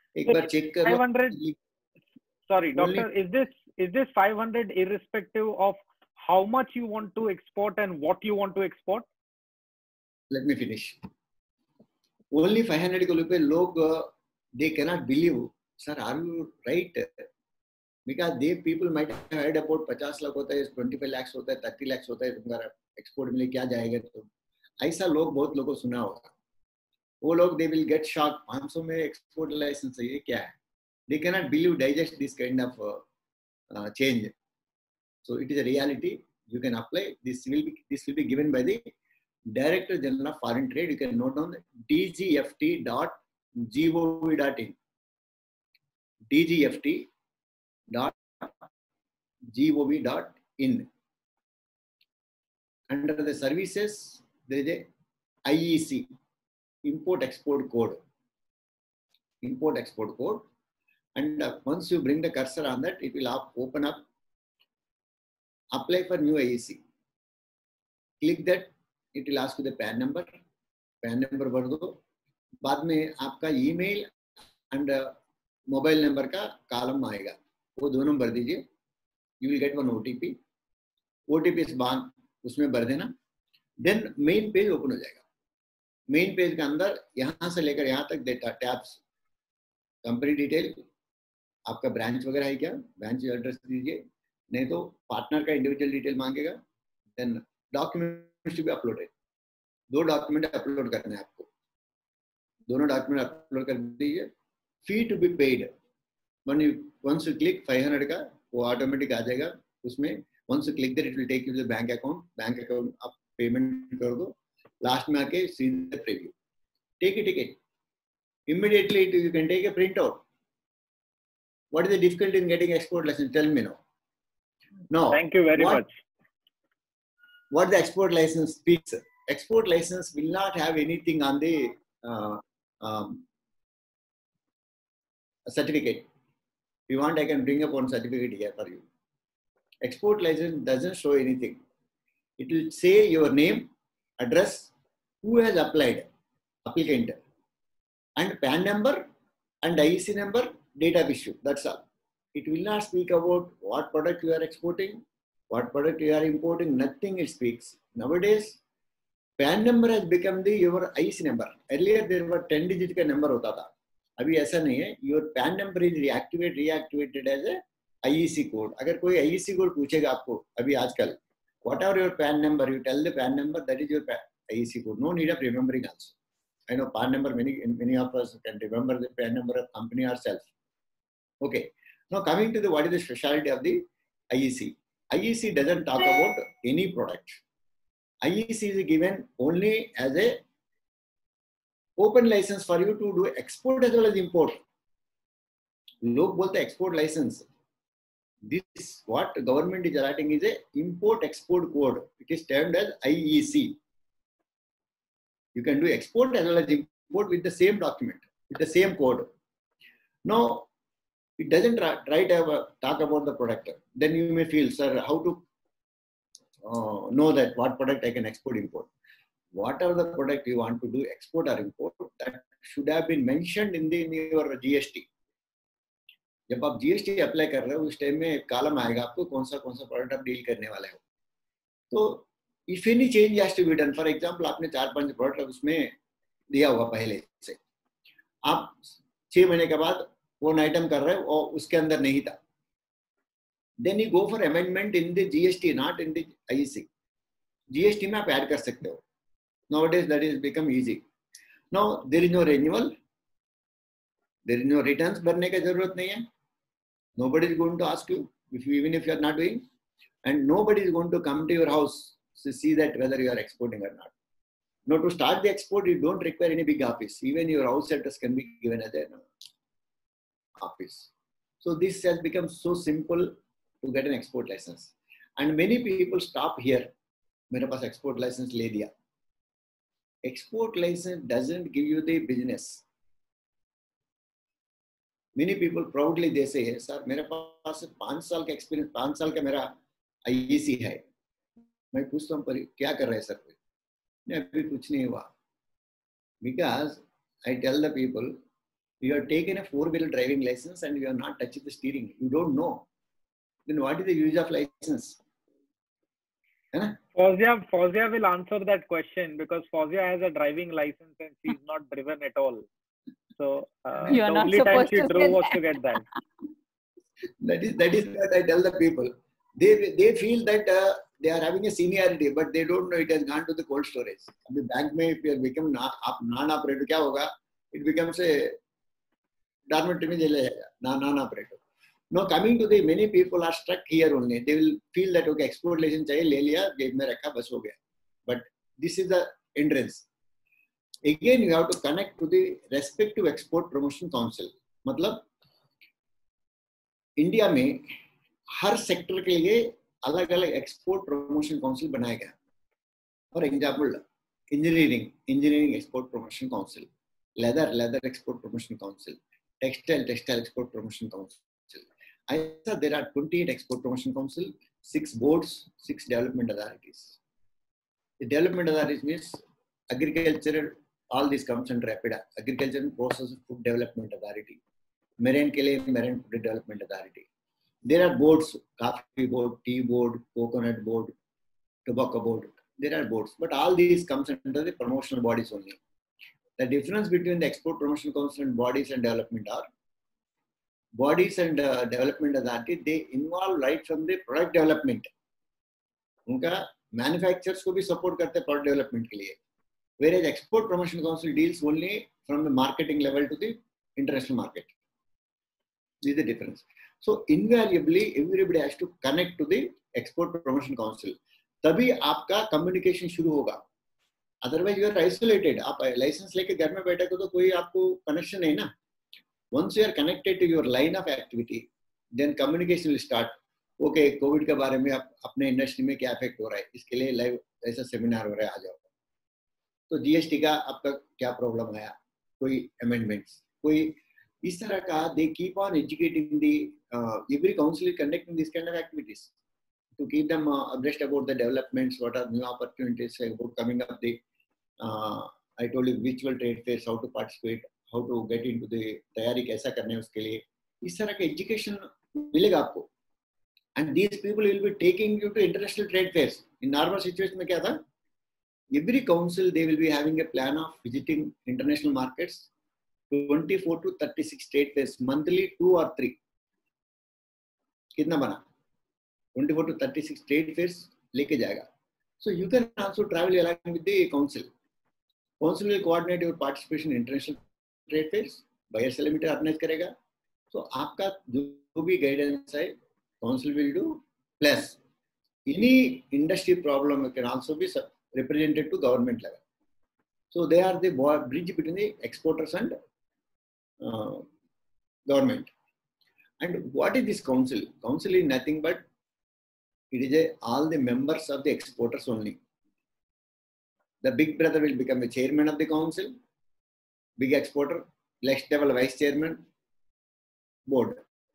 एक बार check कर लो. five hundred. Sorry, doctor, is this is this five hundred irrespective of how much you want to export and what you want to export? Let me finish. Only five hundred को लेके लोग they cannot believe. Sir, are you right? Because they people might have heard about fifty lakh होता है, twenty-five lakhs होता है, thirty lakhs होता है, तुम्हारा export में क्या जाएगा तो ऐसा लोग बहुत लोगों को सुना होगा. वो लोग they will get shocked. five hundred में export license है, ये क्या है? They cannot believe, digest this kind of uh, uh, change. So it is a reality. You can apply. This will be this will be given by the Director General of Foreign Trade. You can note down d g f t dot gov dot in. d g f t dot gov dot in. Under the services, there is a I E C, Import Export Code. Import Export Code. And uh, once you bring the cursor on that, it will up, open up. Apply for new I E C. Click that. It will ask you the P A N number. P A N number भर दो. बाद में आपका email and uh, mobile number का column आएगा. वो दोनों भर दीजिए. You will get one O T P. O T P इस बार उसमें भर देना. Then main page open हो जाएगा. Main page के अंदर यहाँ से लेकर यहाँ तक data tabs. Company detail. आपका ब्रांच वगैरह है क्या? ब्रांच एड्रेस दीजिए. नहीं तो पार्टनर का इंडिविजुअल डिटेल मांगेगा. Then documents to be uploaded. दो डॉक्यूमेंट अपलोड करने हैं आपको. दोनों डॉक्यूमेंट अपलोड कर दीजिए. Fee to be paid. One you once you click five hundred का वो ऑटोमेटिक आ जाएगा. उसमें once you click that it will take you to the bank account. Bank account आप पेमेंट कर दो. लास्ट में आके see the preview. Take a ticket. Immediately you can take a printout. What is the difficulty in getting export license? Tell me now. No. Thank you very what, much. What the export license speaks? Export license will not have anything on the uh, um, certificate. If you want, I can bring up one certificate here for you. Export license doesn't show anything. It will say your name, address, who has applied, applicant, and P A N number and I E C number, date of issue. That's all. It will not speak about what product you are exporting, what product you are importing. Nothing it speaks. Nowadays, P A N number has become the your I E C number. Earlier there were ten digit का number होता था. अभी ऐसा नहीं है. Your P A N number is reactivated reactivated as a I E C code. अगर कोई I E C code पूछेगा आपको अभी आजकल, whatever your P A N number, you tell the P A N number, that is your I E C code. No need of remembering also. I know P A N number, many many of us can remember the P A N number of company ourselves. Okay. Now coming to the what is the specialty of the I E C? I E C doesn't talk about any product. I E C is given only as a open license for you to do export as well as import. लोग बोलते export license. This what government is writing is a import export code. It is termed as I E C. You can do export as well as import with the same document, with the same code. Now, it doesn't try to have a, talk about the product. Then you may feel, sir, how to uh, know that what product I can export, import. Whatever the product you want to do, export or import, that should have been mentioned in, the, in your G S T. जब आप G S T apply कर रहे हो उस time में column आएगा आपको कौन सा कौन सा प्रोडक्ट आप डील करने वाले हो. तो if any change has to be done, for example, आपने चार पांच प्रोडक्ट उसमें दिया हुआ पहले से, आप छह महीने के बाद वो आइटम कर रहे हो और उसके अंदर नहीं था, then you go for amendment in the G S T, not in the I E C. G S T में आप ऐड कर सकते हो. Nowadays that is become easy. Now there is no renewal, there is no returns भरने का जरूरत नहीं है. Nobody is going to ask you if you, even if you are not doing, and nobody is going to come to your house to see that whether you are exporting or not. Now to start the export, you don't require any big office. Even your house address can be given as an office. So this has become so simple to get an export license. And many people stop here. मेरे पास export license ले दिया. Export license doesn't give you the business. Many people proudly they say, sir, मेरे पास पांच साल का experience, पांच साल का मेरा I E C है. मैं पूछता हूँ पर क्या कर रहे हैं सर? नहीं अभी कुछ नहीं हुआ. Because I tell the people, You have taken a four-wheeler driving license and you have not touched the steering. You don't know. Then what is the use of license? Huh? Fozia, Fozia will answer that question because Fozia has a driving license and she's not driven at all. So uh, You are the not only time supposed she to drove say was that. to get that. That is that is what I tell the people. They they feel that uh, they are having a seniority, but they don't know it has gone to the cold storage. The bank may, if you have become non-operator, क्या होगा? It becomes a dormitory में चले जाएगा, non-operator. Now coming to the many people are stuck here only. They will feel that okay, export license चाहिए, ले लिया, जेब में रखा, बस हो गया. But this is the entrance. Again, you have to connect to the respective export promotion council. मतलब इंडिया में हर सेक्टर के लिए अलग अलग एक्सपोर्ट प्रमोशन काउंसिल बनाया गया. For example engineering engineering export promotion council, leather leather export promotion council, textile textile export promotion council. ऐसा there are twenty-eight export promotion council, six boards, six development authorities. The development authorities means agriculture, all this comes under APIDA, agriculture and process food development authority. Marine के लिए marine food development authority. There are boards, coffee board, tea board, coconut board, tobacco board. There are boards, but all these comes under the promotional bodies only. The difference between the export promotion council and bodies and development are bodies and uh, development authority. They involve right from the product development. उनका manufacturers को भी support करते product development के लिए. Whereas export promotion council deals only from the marketing level to the international market. This is the difference. So invariably, everybody has to connect to the export promotion council. तभी आपका communication शुरू होगा. Otherwise, you are isolated. आप license लेके घर में बैठे तो कोई आपको connection नहीं ना. Once you are connected to your line of activity, then communication will start. Okay, COVID के बारे में आप अपने industry में क्या effect हो रहा है, इसके लिए live ऐसा seminar हो रहा है, आ जाओ. तो G S T का आपका क्या problem आया, कोई amendments, कोई इस तरह का. They keep on educating the uh, every council is conducting this kind of activities to keep them uh, abreast about the developments, what are new opportunities about coming up. The uh, I told you virtual trade fairs, how to participate, how to get into the तैयारी कैसा करने है उसके लिए. इस तरह का education मिलेगा आपको. And these people will be taking you to international trade fairs. In normal situation में क्या था? Every council they will be having a plan of visiting international markets. twenty-four to thirty-six trade fairs monthly, two or three. कितना बना? twenty-four to thirty-six trade fairs लेके जाएगा. So you can also travel along with the council. Council will coordinate your participation in international trade fairs. Buyer limit organize करेगा. So आपका जो भी guidance है, council will do. Plus any industry problem can also be represented to government level. So they are the bridge between the exporters and uh, government. And what is this council? Council is nothing but it is a, all the members of the exporters only. The big brother will become the chairman of the council, big exporter, next level vice chairman, board.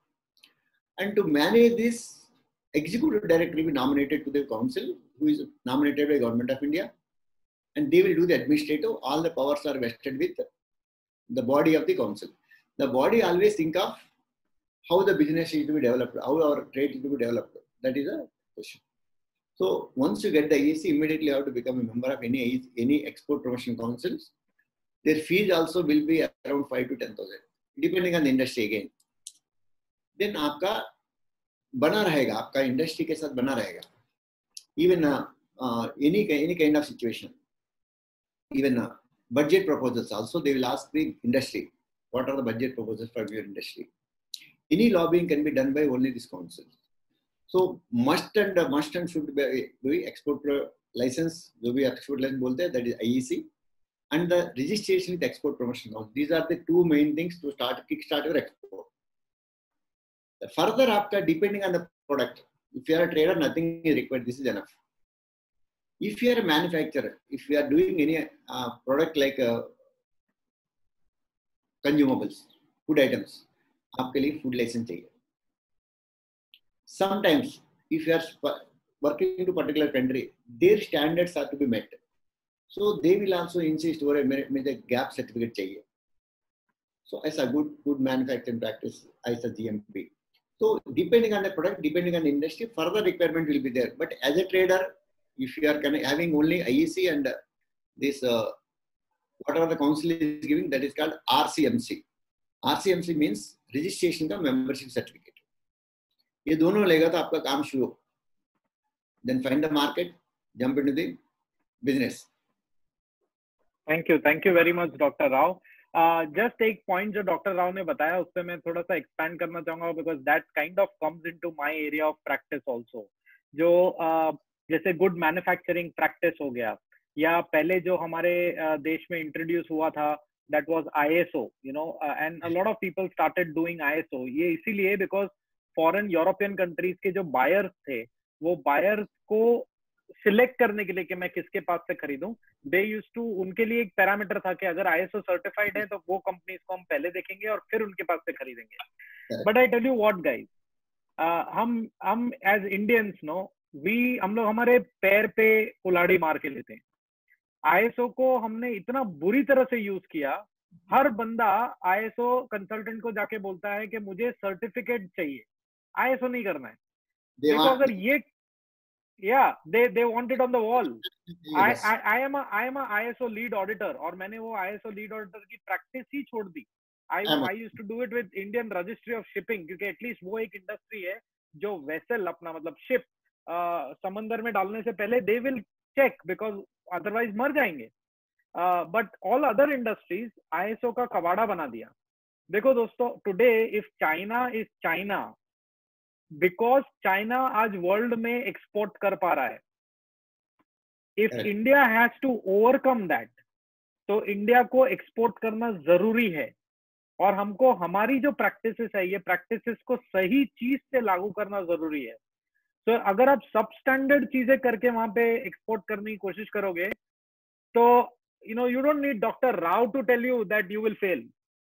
And to manage this, executive director will be nominated to the council, who is nominated by Government of India, and they will do the administrative. All the powers are vested with the body of the council. The body always think of how the business is to be developed, how our trade is to be developed. That is a question. So once you get the E C, immediately you have to become a member of any any export promotion councils. Their fees also will be around five to ten thousand, depending on the industry again. Then आपका बना रहेगा, आपका industry के साथ बना रहेगा. Even uh, uh, any any kind of situation, even uh, budget proposals also they will ask the industry, what are the budget proposals for your industry. Any lobbying can be done by only this council. So must and uh, must and should be, be export license, जो भी export license बोलते हैं, that is I E C, and the registration with export promotion council. These are the two main things to start kickstart your export. The further after, depending on the product, if you are a trader, nothing is required. This is enough. If you are a manufacturer, if you are doing any uh, product like uh, consumables, food items, आपके लिए food license चाहिए. Sometimes, if you are working to a particular country, their standards are to be met. So they will also insist over a gap certificate चाहिए. So as a good good manufacturing practice, as a G M P. So depending on the product, depending on the industry, further requirement will be there. But as a trader, if you are having only I E C and this uh, whatever the council is giving, that is called R C M C. R C M C means registration का membership certificate. ये दोनों लेगा तो आपका काम शुरू. Then find the market, jump into the business. Thank you, thank you very much, Doctor Rao. Uh, just एक point जो डॉक्टर राव ने बताया उस पर मैं थोड़ा सा expand करना चाहूंगा because that kind of comes into my area of practice also. जो uh, जैसे good manufacturing practice हो गया या पहले जो हमारे uh, देश में introduce हुआ था that was I S O, you know, uh, and a lot of people started doing I S O. ये इसीलिए because foreign European countries के जो buyers थे वो buyers को सिलेक्ट करने के लिए कि मैं किसके पास से खरीदूं, दे यूज्ड टू, उनके लिए एक पैरामीटर था कि अगर आईएसओ सर्टिफाइड है तो वो कंपनीज को हम पहले देखेंगे और फिर उनके पास से खरीदेंगे. But I tell you what guys, हम हम एज इंडियंस नो वी हम लोग हमारे पैर पे कुल्हाड़ी मार के लेते हैं. आईएसओ को हमने इतना बुरी तरह से यूज किया, हर बंदा आईएसओ कंसल्टेंट को जाके बोलता है कि मुझे सर्टिफिकेट चाहिए, आईएसओ नहीं करना है. देखो अगर ये Yeah, they they want it on the wall. Yes. I I I am a I am a I S O lead auditor और मैंने वो I S O lead auditor की practice ही छोड़ दी. I I used to do it with Indian Registry of Shipping क्योंकि at least वो एक industry है जो vessel अपना मतलब ship uh, समंदर में डालने से पहले they will check because otherwise मर जाएंगे. Uh, but all other industries I S O का कबाड़ा बना दिया. देखो दोस्तों, today if China is China, because China आज वर्ल्ड में एक्सपोर्ट कर पा रहा है, if India has to overcome that, तो इंडिया को एक्सपोर्ट करना जरूरी है और हमको हमारी जो प्रैक्टिसेस है ये प्रैक्टिसेस को सही चीज से लागू करना जरूरी है. तो so, अगर आप सब स्टैंडर्ड चीजें करके वहां पे एक्सपोर्ट करने की कोशिश करोगे तो you know you don't need doctor Rao to tell you that you will fail.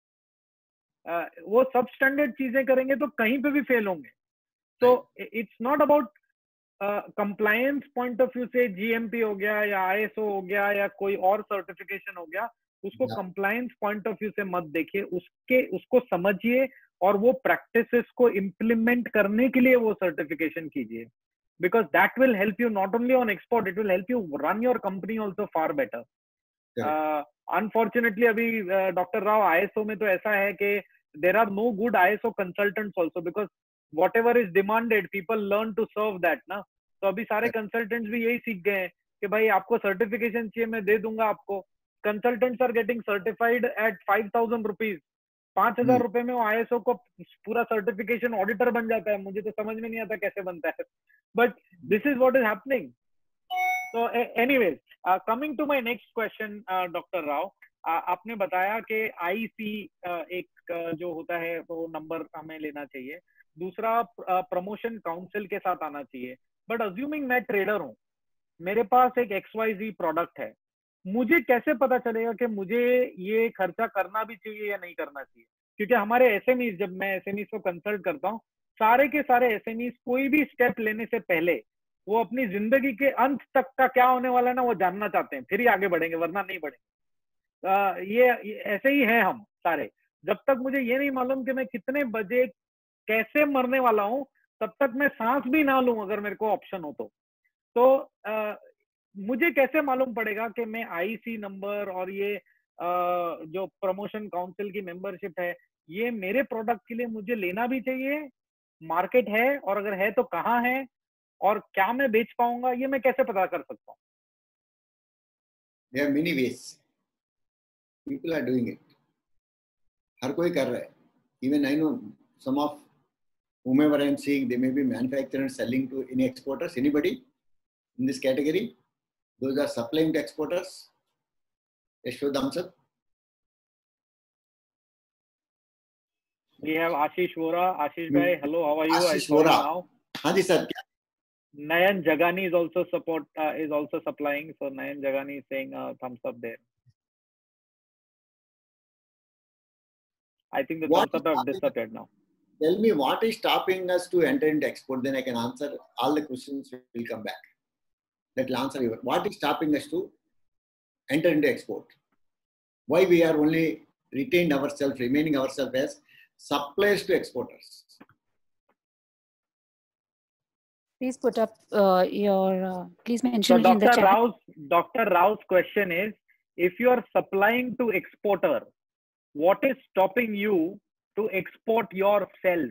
वो सब स्टैंडर्ड चीजें करेंगे तो कहीं पे भी फेल होंगे. So it's not about uh, compliance point of view से G M P हो गया या I S O हो गया या कोई और certification हो गया, उसको yeah. compliance point of view से मत देखिए, उसके उसको समझिए और वो practices को implement करने के लिए वो certification कीजिए, because that will help you not only on export, it will help you run your company also far better. Yeah. Uh, unfortunately अभी doctor Rao I S O में तो ऐसा है कि there are no good I S O consultants also because whatever is demanded people learn to serve that ना. तो अभी सारे कंसल्टेंट्स भी यही सीख गए हैं कि भाई आपको सर्टिफिकेशन चाहिए मैं दे दूंगा आपको. Consultants are getting certified at five thousand rupees, पांच हजार रुपए में वो आईएसओ को पूरा सर्टिफिकेशन ऑडिटर बन जाता है. मुझे तो समझ में नहीं आता कैसे बनता है, but this is what is happening. So anyways, coming to my next question doctor Rao, आपने बताया कि आईसी uh, एक uh, जो होता है वो नंबर हमें लेना चाहिए, दूसरा प्रमोशन काउंसिल के साथ आना चाहिए. बट अज्यूमिंग मैं ट्रेडर हूँ, मेरे पास एक एक्स वाई जी प्रोडक्ट है, मुझे कैसे पता चलेगा कि मुझे ये खर्चा करना भी चाहिए या नहीं करना चाहिए? क्योंकि हमारे एसएमईज, जब मैं एसएमईज को कंसल्ट करता हूँ, सारे के सारे एसएमईज कोई भी स्टेप लेने से पहले वो अपनी जिंदगी के अंत तक का क्या होने वाला है ना वो जानना चाहते हैं, फिर ही आगे बढ़ेंगे वरना नहीं बढ़ेंगे. आ, ये, ये ऐसे ही हैं हम सारे. जब तक मुझे ये नहीं मालूम कि मैं कितने बजे कैसे मरने वाला हूं, तब तक मैं सांस भी ना लूं अगर मेरे को ऑप्शन हो तो. तो आ, मुझे कैसे मालूम पड़ेगा कि मैं आईसी नंबर और ये आ, जो प्रमोशन काउंसिल की मेंबरशिप है ये मेरे प्रोडक्ट के लिए मुझे लेना भी चाहिए, मार्केट है और अगर है तो कहाँ है और क्या मैं बेच पाऊंगा, ये मैं कैसे पता कर सकता हूँ? There are many ways. People are doing it. हर कोई कर रहा है. Even I know some of whomever I am seeing, they may be manufacturers selling to any exporters. Anybody in this category? Those are supplying to exporters. Let's show thumbs up. We have Ashish Vora. Ashish bhai, hello, how are you? Ashish Vora. Now. हाँ जी sir. Nayan Jagani is also support uh, is also supplying. So Nayan Jagani is saying uh, thumbs up there. I think the What thumbs up have disappeared now. Tell me what is stopping us to enter into export, then I can answer all the questions will come back. That will answer you. What is stopping us to enter into export? Why we are only retained ourselves, remaining ourselves as suppliers to exporters. Please put up uh, your, uh, please mention So it in the Doctor chat. Rao's, Doctor Rao's question is, if you are supplying to exporter, what is stopping you to export yourself?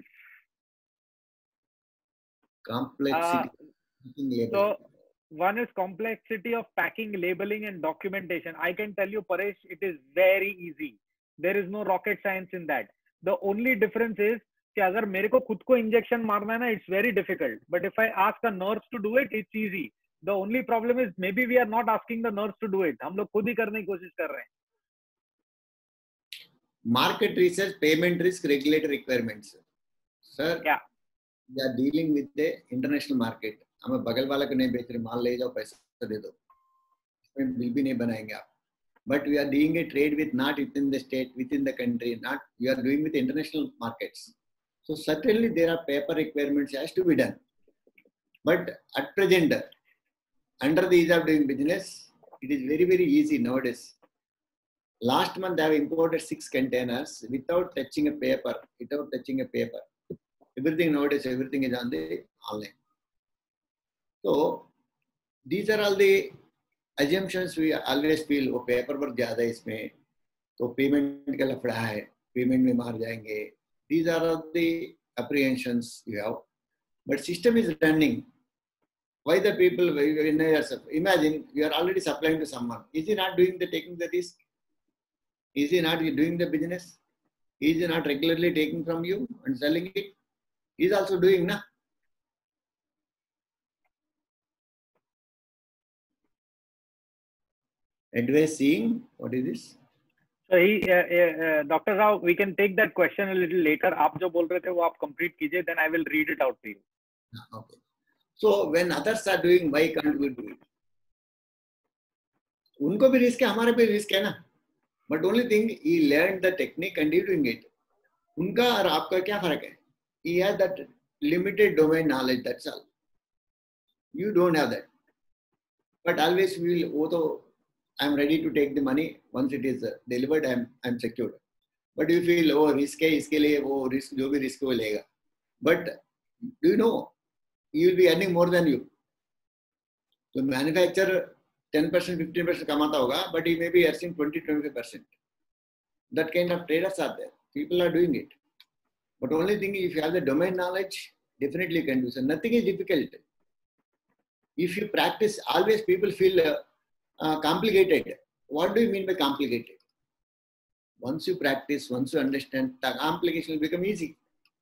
Complexity. Uh, so one is complexity of packing, labeling and documentation. I can tell you, Paresh, it is very easy. There is no rocket science in that. The only difference is कि अगर मेरे को खुद को injection मारना है ना, it's very difficult. But if I ask a nurse to do it, it's easy. The only problem is maybe we are not asking the nurse to do it. हम लोग खुद ही करने की कोशिश कर रहे हैं. Market research, payment risk, regulatory requirements. Sir, yeah. we are dealing with the international market. हमें बगल वाला को नहीं बेच रहे, माल ले जाओ, पैसा दे दो. इसमें बिल भी नहीं बनाएंगे आप. But we are doing a trade with not within the state, within the country. Not we are doing with international markets. So certainly there are paper requirements has to be done. But at present, under the ease of doing business, it is very very easy nowadays. Last month I have imported six containers without touching a paper, without touching a paper. Everything nowadays, everything is on the online. So these are all the assumptions we always feel. Oh, paper work ज़्यादा इसमें, तो payment का लफड़ा है, payment में मार जाएंगे. These are all the apprehensions you have. But system is running. Why the people? Imagine you are already supplying to someone. Is he not doing the taking the risk? Is he not doing the business? Is he not regularly taking from you and selling it? He is also doing, na? Advice seeing, what is this? So he, uh, uh, Doctor Rao, we can take that question a little later. आप जो बोल रहे थे वो आप complete कीजिए, then I will read it out to you. Okay. So when others are doing, why can't we do it? उनको भी risk है, हमारे भी risk है ना. But only thing, he learned the technique and he doing it. उनका और आपका क्या फर्क है? He has that limited domain knowledge, that's all. You don't have that. But always we will, वो तो I am ready to take the money. Once it is delivered, I am I am secured. But you feel, oh, risk है, इसके लिए वो risk जो भी risk वो लेगा. But do you know, you will be earning more than you. So manufacturer ten percent, fifteen percent कमाता होगा, but he may be earning twenty to twenty-five percent. That kind of traders are there. People are doing it. But only thing, if you have the domain knowledge, definitely you can do so. Nothing is difficult. If you practice, always people feel uh, uh, complicated. What do you mean by complicated? Once you practice, once you understand, the application will become easy.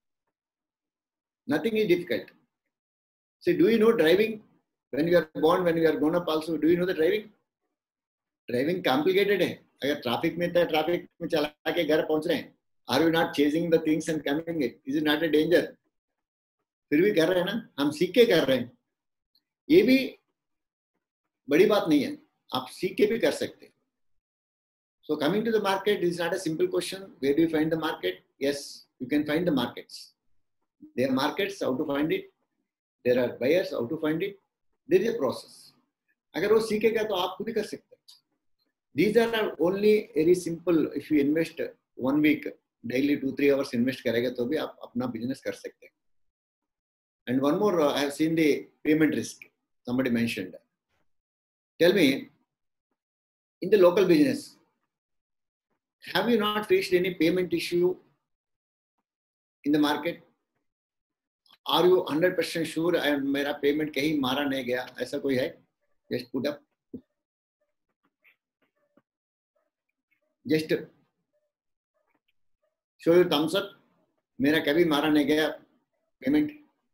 Nothing is difficult. So do you know driving? When you are born, when you are grown up also, do you know the driving? Driving complicated है. अगर traffic में था, traffic में चला के घर पहुंच रहे हैं. Are you not chasing the things and coming it? Is it not a danger? फिर भी कर रहे हैं ना? हम सीख के कर रहे हैं. ये भी बड़ी बात नहीं है. आप सीख के भी कर सकते हैं. So coming to the market is not a simple question. Where do you find the market? Yes, you can find the markets. There are markets, how to find it. There are buyers, how to find it. There is a process. अगर वो सीखेगा तो आप खुद ही कर सकते हैं. These are only very simple. If you invest one week, daily two three hours invest करेगा तो भी आप अपना business कर सकते हैं. And one more, uh, I have seen the payment risk. Somebody mentioned. Tell me, in the local business, have you not faced any payment issue in the market? Are you one hundred percent sure and मेरा payment कहीं मारा नहीं गया? ऐसा कोई है? Just put up. Just show your thumbs up. मेरा कभी मारा नहीं गया payment.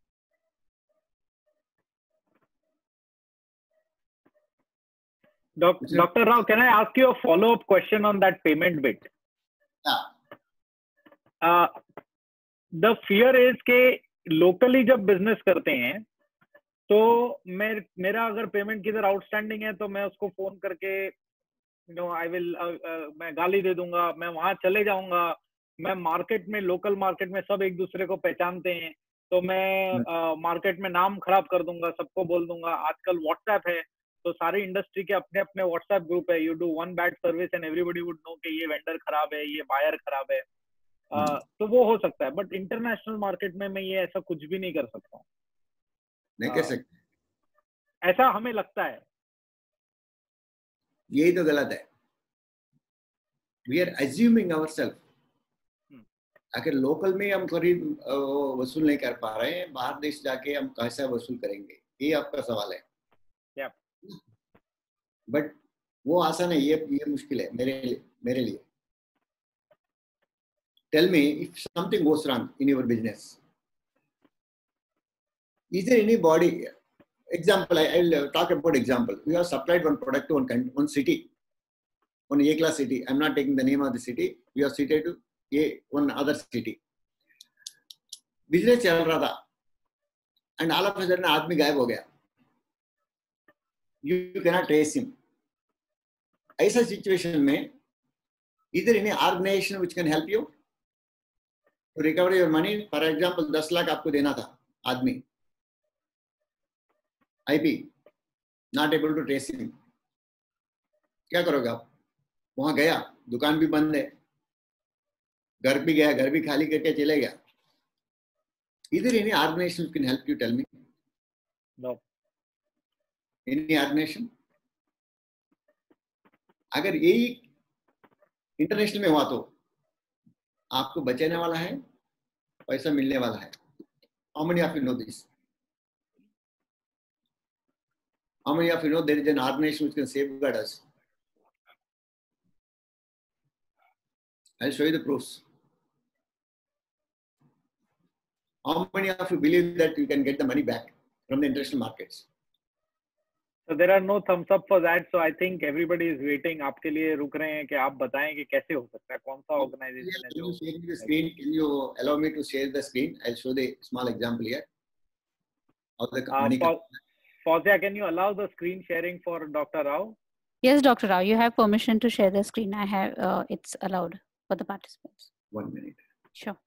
Doctor Rao, can I ask you a follow-up question on that payment bit? Yeah. Uh, the fear is कि locally जब business करते हैं, तो मैं मेरा अगर पेमेंट किधर आउटस्टैंडिंग है तो मैं उसको फोन करके यू नो आई विल मैं गाली दे दूंगा, मैं वहां चले जाऊंगा. मैं मार्केट में, लोकल मार्केट में सब एक दूसरे को पहचानते हैं, तो मैं मार्केट uh, में नाम खराब कर दूंगा, सबको बोल दूंगा. आजकल व्हाट्सएप है, तो सारी इंडस्ट्री के अपने अपने व्हाट्सएप ग्रुप है. You do one bad service and everybody would know कि ये वेंडर खराब है, ये बायर खराब है. uh, तो वो हो सकता है, बट इंटरनेशनल मार्केट में मैं ये ऐसा कुछ भी नहीं कर सकता हूँ. नहीं कर सकते, ऐसा हमें लगता है. यही तो गलत है. We are assuming ourself. अगर लोकल में हम खरीद वसूल नहीं कर पा रहे हैं, बाहर देश जाके हम कैसा वसूल करेंगे, ये आपका सवाल है. yeah. बट वो आसान है, ये ये मुश्किल है मेरे लिए मेरे लिए. Tell me, if something goes wrong in your business, is there any body? Example, I will talk about example. We have supplied one product to one one city, one A class city. I'm not taking the name of the city. We have cited to A one other city. Business चल रहा था, and all of a sudden आदमी गायब हो गया. You, you cannot trace him. ऐसा situation में, is there any organization which can help you to recover your money? For example, दस लाख आपको देना था आदमी, I P, not able to trace him. क्या करोगे आप? वहां गया, दुकान भी बंद है, घर भी गया, घर भी खाली करके चले गया. Is there any organization who can help you? Tell me. No. Any organization? अगर यही इंटरनेशनल में हुआ तो आपको बचाने वाला है, पैसा मिलने वाला है. How many of you know this? How many of you know there is an organization which can safeguard us? I'll show you the proofs. How many of you believe that you can get the money back from the international markets? So there are no thumbs up for that. So I think everybody is waiting. आपके लिए रुक रहे हैं कि आप बताएं कि कैसे हो सकता है, कौन सा organization है जो. Can you share the screen? Can you allow me to share the screen? I'll show the small example here. Of the money. Uh, Fauzia, can you allow the screen sharing for Doctor Rao? Yes, Doctor Rao, you have permission to share the screen. I have, uh, it's allowed for the participants. One minute. Sure.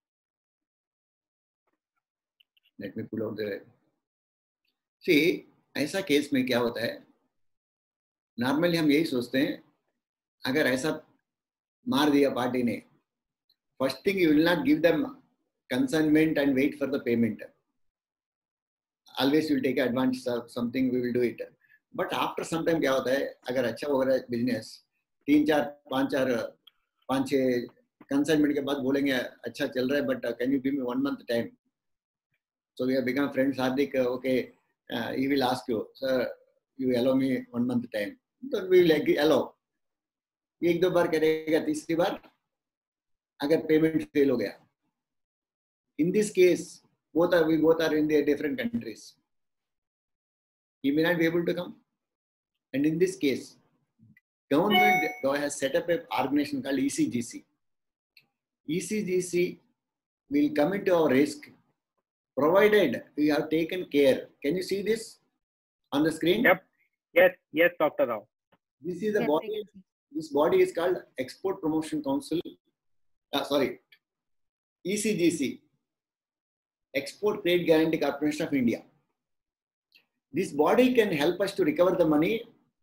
Let me pull out the. See, ऐसा case में क्या होता है, normally हम यही सोचते हैं, अगर ऐसा मार दिया पार्टी ने, first thing you will not give them consignment and wait for the payment. Always will take advantage of something, we will do it. But after some time क्या होता है, अगर अच्छा हो रहा है बिजनेस, तीन चार पांच चार पांच छह कंसाइनमेंट के बाद बोलेंगे अच्छा चल रहा है, but can you give me one month time. So we have become friends. Hardik, okay, Uh, he will ask you, sir, you allow me one month time. So we will allow. एक दो बार करेगा, तीसरी बार अगर पेमेंट फेल हो गया. In this case, both are we both are in the different countries. He may not be able to come. And in this case, government has set up an organization called E C G C. E C G C will come into our risk, provided we have taken care. Can you see this on the screen? Yep. Yes. Yes, Doctor Rao. This is the Yes, body. This body is called Export Promotion Council. Uh, sorry, E C G C, Export Trade Guarantee Corporation of India. This body can help us to recover the money.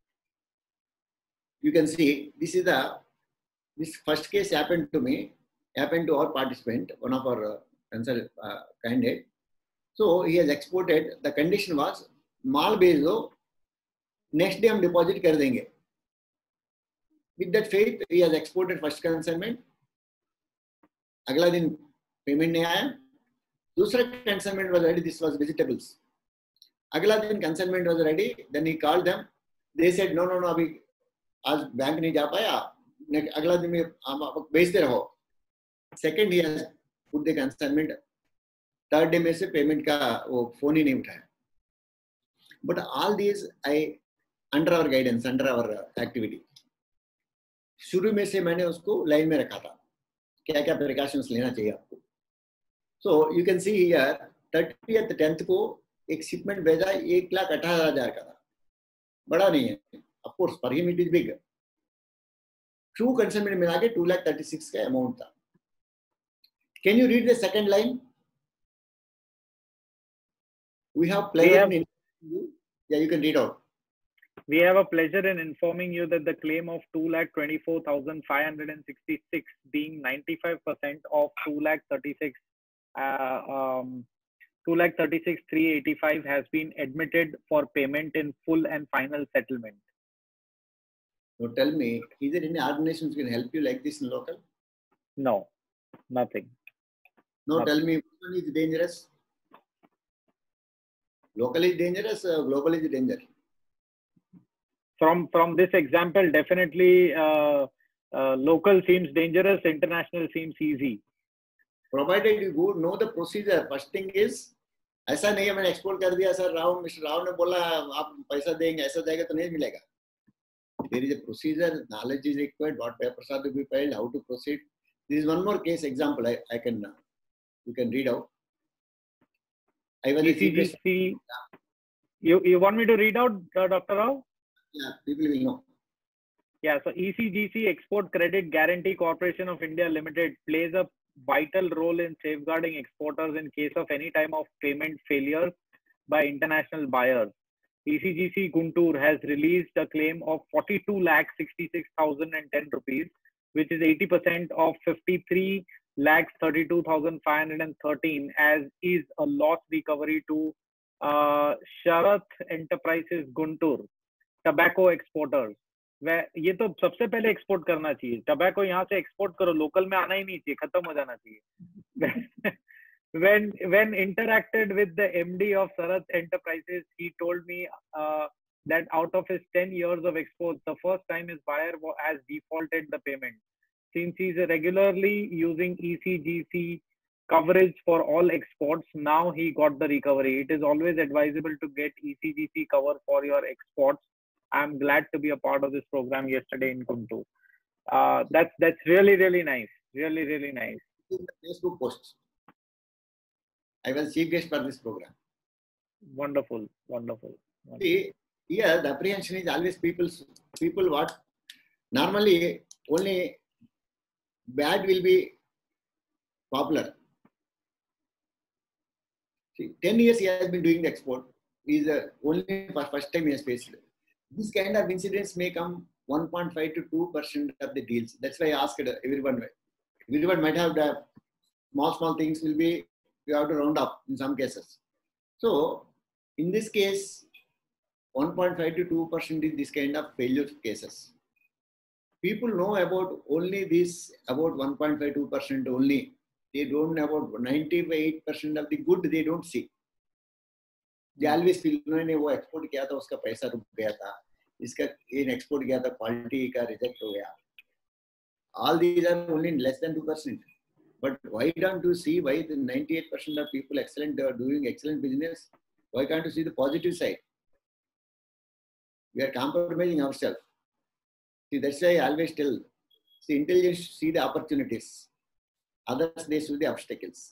You can see this is the this first case happened to me, happened to our participant, one of our uh, consult, uh, candidate. So he has exported. The condition was माल भेज दो, next day हम deposit कर देंगे. With that faith, he has exported first consignment. अगला दिन payment नहीं आया. दूसरा consignment was ready. This was vegetables. अगला दिन consignment was ready. Then he called them. They said no no no अभी आज बैंक नहीं जा पाया. अगला दिन में आप भेजते रहो. Second he has put the consignment. Third day में से payment का वो phone ही नहीं उठाया. But all these I under our guidance, under our activity. शुरू में से मैंने उसको लाइन में रखा था. क्या क्या precautions लेना चाहिए आपको. So you can see here thirtieth tenth को एक shipment भेजा एक लाख अठारह हजार का था. बड़ा नहीं है. Of course for him it is big. True consignment मिला के two lakh thirty six का amount था. Can you read the second line? We have pleasure in. Yeah, you can read out. We have a pleasure in informing you that the claim of two lakh twenty-four thousand five hundred sixty-six being ninety-five percent of two lakh thirty-six uh, um, two lakh thirty-six thousand three hundred eighty-five has been admitted for payment in full and final settlement. So tell me, is there any organizations can help you like this in local? No, nothing. No, nothing. Tell me, which one is dangerous? Local is dangerous, uh, global is danger. From from this example, definitely uh, uh, local seems dangerous, international seems easy. Provided you go know the procedure. First thing is, ऐसा नहीं है मैंने export कर दिया sir Rao mister Rao ने बोला आप पैसा देंगे ऐसा जाएगा तो नहीं मिलेगा. There is a procedure, knowledge is required, what papers are to be filed, how to proceed. This is one more case example I, I can, uh, you can read out. I was E C G C, you, you want me to read out, uh, Doctor Rao? Yeah, people will know. Yeah, so E C G C Export Credit Guarantee Corporation of India Limited plays a vital role in safeguarding exporters in case of any time of payment failures by international buyers. E C G C Guntur has released a claim of forty-two lakh sixty-six thousand ten rupees, which is eighty percent of fifty-three lakh thirty-two thousand five hundred thirteen, as is a loss recovery to uh, Sharath Enterprises Guntur, tobacco exporters. वह ये तो सबसे पहले export करना चाहिए. Tobacco यहाँ से export करो, लोकल में आना ही नहीं चाहिए, खत्म हो जाना चाहिए. when when interacted with the M D of Sharath Enterprises, he told me uh, that out of his ten years of exports, the first time his buyer has defaulted the payment. Since he's regularly using E C G C coverage for all exports, now he got the recovery. It is always advisable to get E C G C cover for your exports. I'm glad to be a part of this program yesterday in Guntur. Uh, that's that's really really nice. Really really nice. Facebook posts. I was chief guest for this program. Wonderful, wonderful. wonderful. See, here the apprehension is always people's people what normally only bad will be popular. See, ten years he has been doing the export. He is uh, only for first time he has faced. This kind of incidents may come one point five to two percent of the deals. That's why I asked everyone. Everyone might have the small, small things will be, you have to round up in some cases. So, in this case, one point five to two percent is this kind of failure cases. People know about only this, about one point five to two percent only. They don't know about ninety-eight percent of the good they don't see. They always feel, उन्होंने वो export किया था उसका पैसा रुक गया था, इसका इन एक्सपोर्ट किया था क्वालिटी का रिजेक्ट हो गया. All these are only less than two percent. But why don't you see why the ninety-eight percent of people excellent, they are doing excellent business? Why can't you see the positive side? We are compromising ourselves. See, that's why I always tell, see, intelligence see the opportunities. Others, they see the obstacles.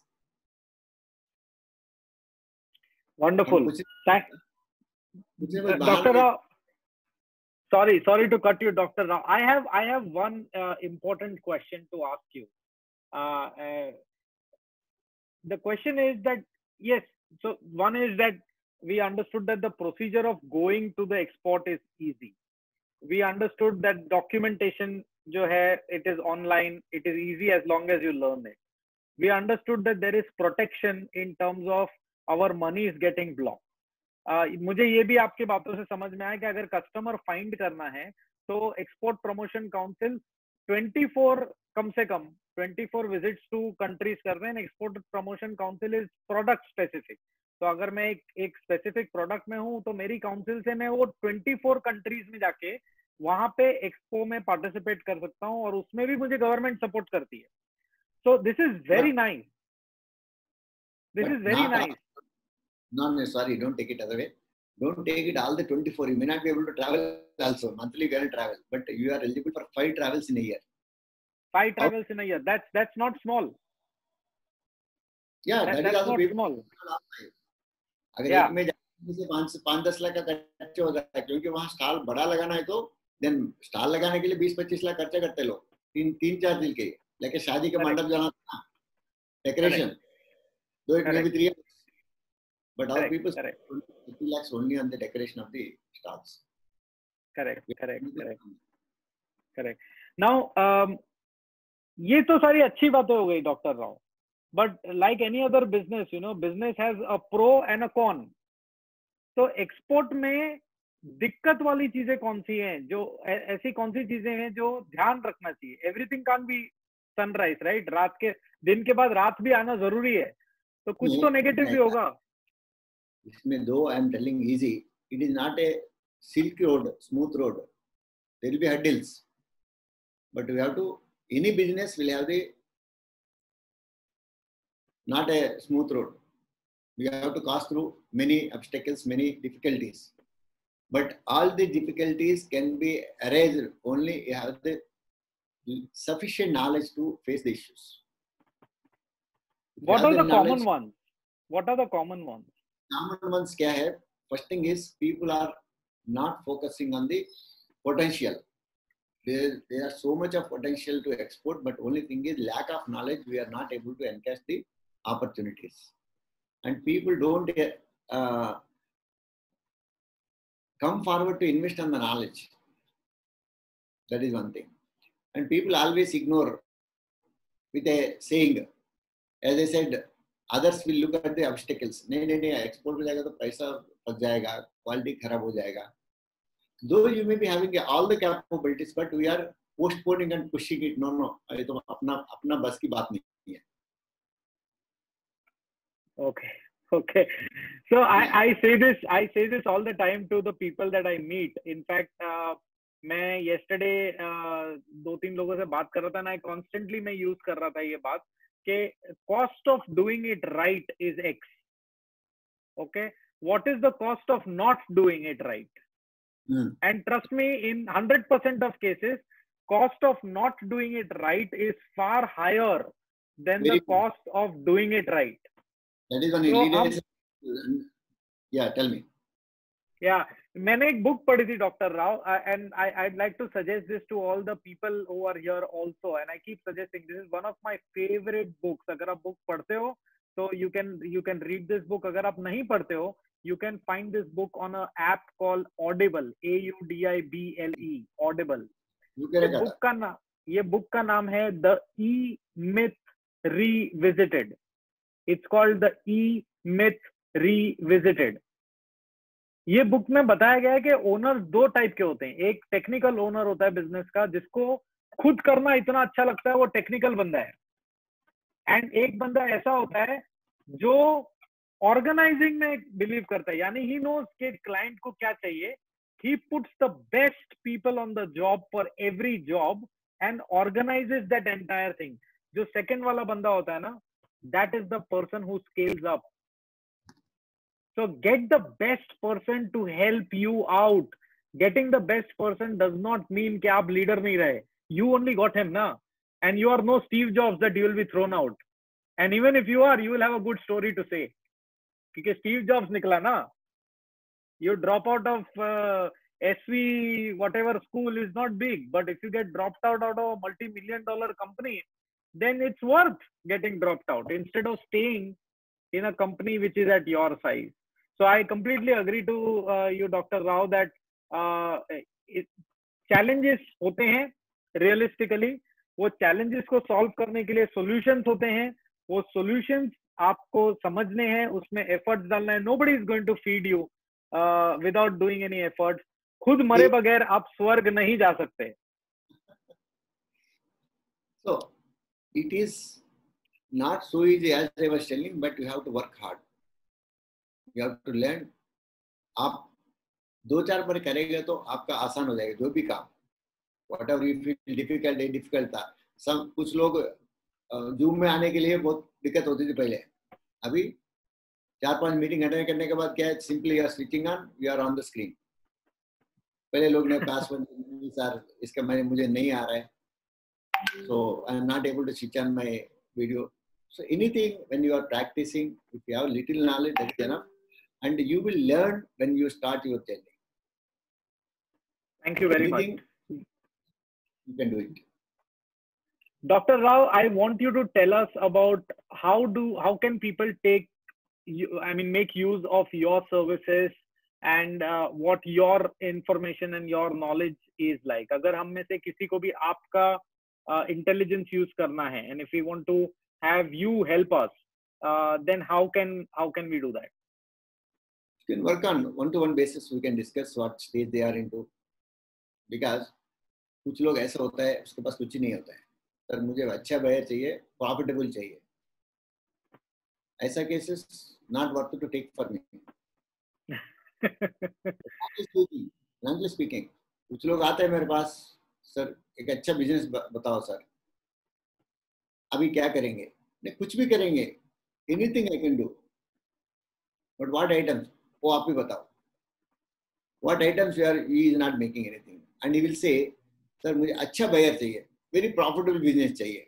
Wonderful. Thank, uh, Doctor Rao, sorry, sorry to cut you, Doctor Rao. I have, I have one uh, important question to ask you. Uh, uh, the question is that, yes, so one is that we understood that the procedure of going to the export is easy. We understood that documentation, jo hai, it is online, it is easy as long as you learn it. We understood that there is protection in terms of our money is getting blocked. Uh, मुझे ये भी आपकी बातों से समझ में आया कि अगर कस्टमर फाइंड करना है तो एक्सपोर्ट प्रमोशन काउंसिल twenty-four कम से कम twenty-four विजिट्स टू कंट्रीज कर रहे हैं. Export promotion council is product specific. तो अगर मैं एक एक स्पेसिफिक प्रोडक्ट में हूँ तो मेरी काउंसिल से मैं वो twenty-four कंट्रीज में जाके वहां पे एक्सपो में पार्टिसिपेट कर सकता हूँ और उसमें भी मुझे गवर्नमेंट सपोर्ट करती है. So this is very nice. This but is very nice. No, no, sorry, don't take it other way. Don't take it all the twenty-four. You may not be able to travel also. Monthly you can travel, but you are eligible for five travels in a year. Five travels in a year. That's that's not small. Yeah, that, that that's is also not small. अगर yeah. एक में जाने से पाँच पाँच दस लाख का खर्चा हो जाता है क्योंकि वहाँ स्टॉल बड़ा लगाना है तो देन स्टॉल लगाने के लिए बीस पच्चीस लाख खर्चा करते लोग तीन तीन चार दिन के. लेकिन शादी का मंडप जाना था decoration. Though it Correct. may be three lakhs, but our people spend fifty lakhs only on the decoration of the stalls. correct, correct, correct, correct. Now, um, ये तो सारी अच्छी बातें हो गई doctor Rao, but like any other business, you know, business has a pro and a con. तो export में दिक्कत वाली चीजें कौन सी हैं, जो ऐसी कौन सी चीजें हैं जो ध्यान रखना चाहिए? Everything can't be sunrise, right? रात के दिन के बाद रात भी आना जरूरी है, तो कुछ तो नेगेटिव भी होगा इसमें. Though I am telling easy, it is not a silk road, smooth road. There will be hurdles, but we have to, any business will have the not a smooth road. We have to pass through many obstacles, many difficulties. But all the difficulties can be erased only you have the sufficient knowledge to face the issues. What are the, the common ones? What are the common ones? Common ones kya hai? First thing is people are not focusing on the potential. There, there are so much of potential to export, but only thing is lack of knowledge. We are not able to encash the opportunities, and people don't uh, come forward to invest on the knowledge. That is one thing. And people always ignore with a saying, as I said, others will look at the obstacles. नहीं नहीं नहीं, export हो जाएगा तो पैसा फंस जाएगा, quality खराब हो जाएगा. Though you may be having all the capabilities, but we are postponing and pushing it. No no, ये तो अपना अपना बस की बात नहीं है. Okay, okay. So I I say this I say this all the time to the people that I meet. In fact, uh, मैं yesterday uh, दो तीन लोगों से बात कर रहा था ना, I constantly मैं use कर रहा था ये बात कि cost of doing it right is X. Okay, what is the cost of not doing it right? Hmm. And trust me, in one hundred percent of cases, cost of not doing it right is far higher than Very the cost good. of doing it right. That is one so, leaders. Um, yeah, tell me. Yeah, मैंने एक book पढ़ी थी doctor Rao, and I I'd like to suggest this to all the people who are here also, and I keep suggesting this is one of my favorite books. अगर आप book पढ़ते हो तो you can you can read this book. अगर आप नहीं पढ़ते हो, you can find this book on an app called Audible, A U D I B L E, Audible. ये book का नाम ये book का नाम है The E-Myth Revisited. It's called the E-Myth Revisited. ये बुक में बताया गया है कि ओनर दो टाइप के होते हैं. एक टेक्निकल ओनर होता है बिजनेस का, जिसको खुद करना इतना अच्छा लगता है, वो टेक्निकल बंदा है. एंड एक बंदा ऐसा होता है जो ऑर्गेनाइजिंग में बिलीव करता है, यानी ही नोज के क्लाइंट को क्या चाहिए. He puts the best people on the job for every job and organizes that entire thing. जो सेकंड वाला बंदा होता है ना, that is the person who scales up. So get the best person to help you out. Getting the best person does not mean कि आप leader नहीं रहे. You only got him ना, and you are no Steve Jobs that you will be thrown out. And even if you are, you will have a good story to say. क्योंकि Steve Jobs निकला ना. You drop out of uh, S V whatever school is not big, but if you get dropped out out of a multi-million dollar company, then it's worth getting dropped out instead of staying in a company which is at your size. So I completely agree to uh, you, Doctor Rao, that uh, it, challenges होते हैं realistically. वो challenges को solve करने के लिए solutions होते हैं. वो solutions आपको समझने हैं, उसमें efforts डालना है. Nobody is going to feed you uh, without doing any efforts. खुद मरे बगैर आप स्वर्ग नहीं जा सकते. So it is not so easy as I was telling, but you have to work hard. You have to learn. आप दो चार बार करेंगे तो आपका आसान हो जाएगा जो भी काम. Whatever you feel difficult, difficult था. सब कुछ लोग जूम में आने के लिए बहुत दिक्कत होती थी पहले. अभी चार पांच मीटिंग अटेंड करने के बाद क्या है, simply you are switching on, you are on the screen. पहले लोग ने पासवर्ड सर इसका मैं मुझे नहीं आ रहा है. So I am not able to switch on my video. So anything when you are practicing, if you have little knowledge, that's enough, and you will learn when you start your journey. Thank you very anything, much. You can do it. Doctor Rao, I want you to tell us about how do how can people take you, I mean make use of your services and uh, what your information and your knowledge is like. अगर हम में से किसी को भी आपका uh, intelligence use करना है, and if we want to have you help us, uh, then how can how can we do that? You can work on one-to-one basis. We can discuss what stage they are into. Because कुछ लोग ऐसा होता है उसके पास कुछ ही नहीं होता है, सर मुझे अच्छा बायर चाहिए, प्रॉफिटेबल चाहिए. ऐसा cases not worth to take for me. Frankly speaking, कुछ लोग आते हैं मेरे पास, सर एक अच्छा बिजनेस बताओ सर, अभी क्या करेंगे? नहीं, कुछ भी करेंगे, anything I can do, but what items, वो आप ही बताओ. What items you are, he is not making anything, and he will say sir मुझे अच्छा बायर चाहिए, वेरी प्रॉफिटेबल बिजनेस चाहिए.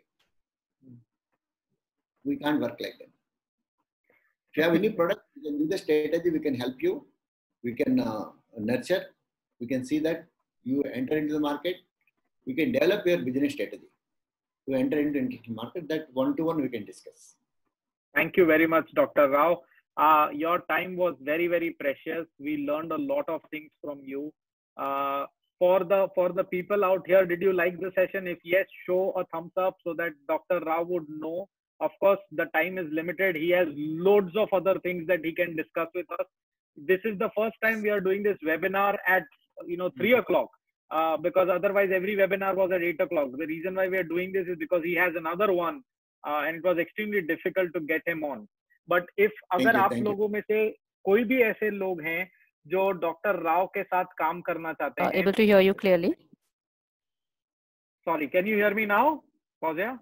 We can't work like that. If you have any product, we can do the strategy, we can help you, we can uh, nurture, we can see that you enter into the market, we can develop your business strategy to enter into the market. That one-to-one we can discuss. Thank you very much, Doctor Rao. Uh, your time was very, very precious. We learned a lot of things from you. Uh, for the for the people out here, did you like the session? If yes, show a thumbs up so that Doctor Rao would know. Of course, the time is limited. He has loads of other things that he can discuss with us. This is the first time we are doing this webinar at you know three o'clock, uh, because otherwise every webinar was at eight o'clock. The reason why we are doing this is because he has another one, uh, and it was extremely difficult to get him on. But if अगर आप लोगों में से कोई भी ऐसे लोग हैं जो डॉक्टर राव के साथ काम करना चाहते हैं, able to hear you clearly. Sorry, can you hear me now, Fauzia?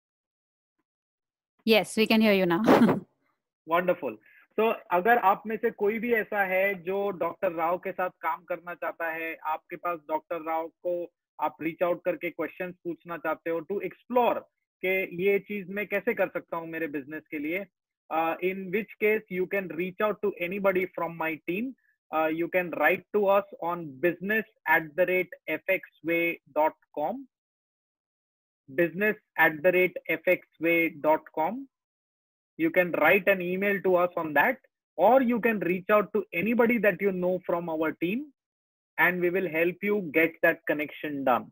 Yes, we can hear you now. Wonderful. So अगर आप में से कोई भी ऐसा है जो डॉक्टर राव के साथ काम करना चाहता है, आपके पास डॉक्टर राव को आप रीच आउट करके क्वेश्चंस पूछना चाहते हो टू एक्सप्लोर कि ये चीज मैं कैसे कर सकता हूँ मेरे बिजनेस के लिए, in which case you can reach out to anybody from my team. Uh, you can write to us on business at the rate fxway dot com. business at the rate fxway dot com. You can write an email to us on that, or you can reach out to anybody that you know from our team, and we will help you get that connection done.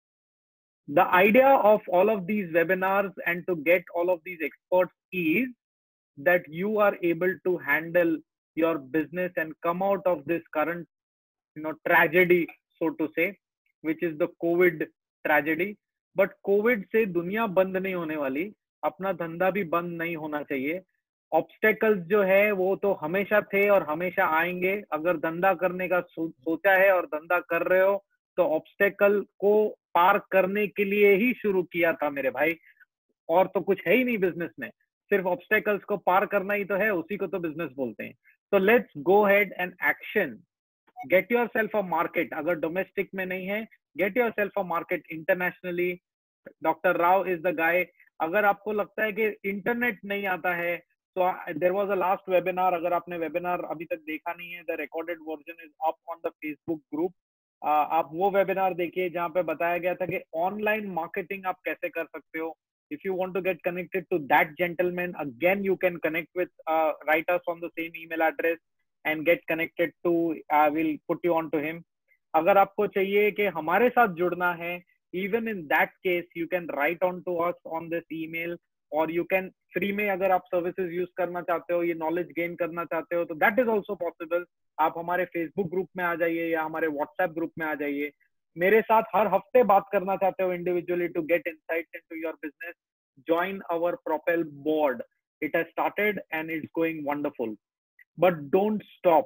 The idea of all of these webinars and to get all of these experts is that you are able to handle your business and come out of this current you know tragedy, so to say, which is the COVID tragedy. But COVID से दुनिया बंद नहीं होने वाली, अपना धंधा भी बंद नहीं होना चाहिए. ऑब्स्टेकल्स जो है वो तो हमेशा थे और हमेशा आएंगे. अगर धंधा करने का सो, सोचा है और धंधा कर रहे हो तो ऑब्स्टेकल को पार करने के लिए ही शुरू किया था मेरे भाई, और तो कुछ है ही नहीं बिजनेस में. सिर्फ ऑब्स्टेकल्स को पार करना ही तो है, उसी को तो बिजनेस बोलते हैं. तो let's go head and action. Get yourself a market. अगर डोमेस्टिक में नहीं है, get yourself a market internationally. Doctor Rao is the guy. अगर आपको लगता है कि इंटरनेट नहीं आता है, तो there was a last webinar. अगर आपने वेबिनार अभी तक देखा नहीं है, the recorded version is up on the Facebook group. आप वो वेबिनार देखिए जहाँ पे बताया गया था कि ऑनलाइन मार्केटिंग आप कैसे कर सकते हो. If you want to get connected to that gentleman, again you can connect with uh, write us on the same email address and get connected to I uh, will put you on to him. अगर आपको चाहिए कि हमारे साथ जुड़ना है, even in that case you can write on to us on this email, or you can free में अगर आप services use करना चाहते हो, ये knowledge gain करना चाहते हो, तो that is also possible. आप हमारे Facebook ग्रुप में आ जाइए या हमारे WhatsApp ग्रुप में आ जाइए. मेरे साथ हर हफ्ते बात करना चाहते हो individually to get insights into your business, join our Propel board. It has started and it's going wonderful. But don't stop.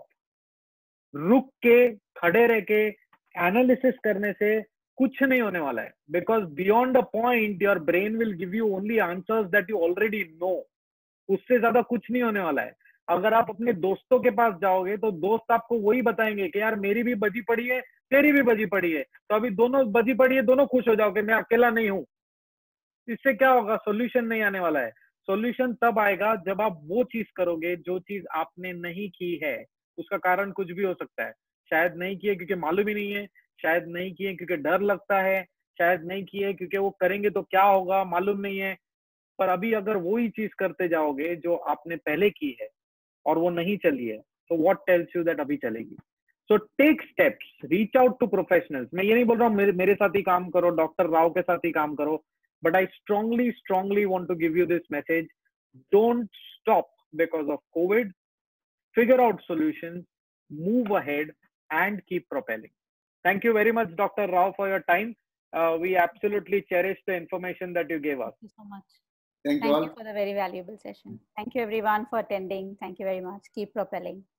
रुक के खड़े रह के एनालिसिस करने से कुछ नहीं होने वाला है. Because beyond a point your brain will give you only answers that you already know. उससे ज्यादा कुछ नहीं होने वाला है. अगर आप अपने दोस्तों के पास जाओगे तो दोस्त आपको वही बताएंगे कि यार मेरी भी बजी पड़ी है, तेरी भी बजी पड़ी है, तो अभी दोनों बजी पड़ी है, दोनों खुश हो जाओगे, मैं अकेला नहीं हूं. इससे क्या होगा? सॉल्यूशन नहीं आने वाला है. सॉल्यूशन तब आएगा जब आप वो चीज करोगे जो चीज आपने नहीं की है. उसका कारण कुछ भी हो सकता है. शायद नहीं किए क्योंकि मालूम ही नहीं है, शायद नहीं किए क्योंकि डर लगता है, शायद नहीं किए क्योंकि वो करेंगे तो क्या होगा मालूम नहीं है. पर अभी अगर वो ही चीज करते जाओगे जो आपने पहले की है और वो नहीं चली है, So what tells you that abhi chalegi? So take steps, reach out to professionals. मैं ये नहीं बोल रहा हूँ मेरे मेरे साथ ही काम करो, डॉक्टर राव के साथ ही काम करो. But I strongly, strongly want to give you this message. Don't stop because of COVID. Figure out solutions, move ahead, and keep propelling. Thank you very much, Doctor Rao, for your time. Uh, we absolutely cherish the information that you gave us. Thank you so much. Thank you Thank all. you for the very valuable session. Thank you everyone for attending. Thank you very much. Keep propelling.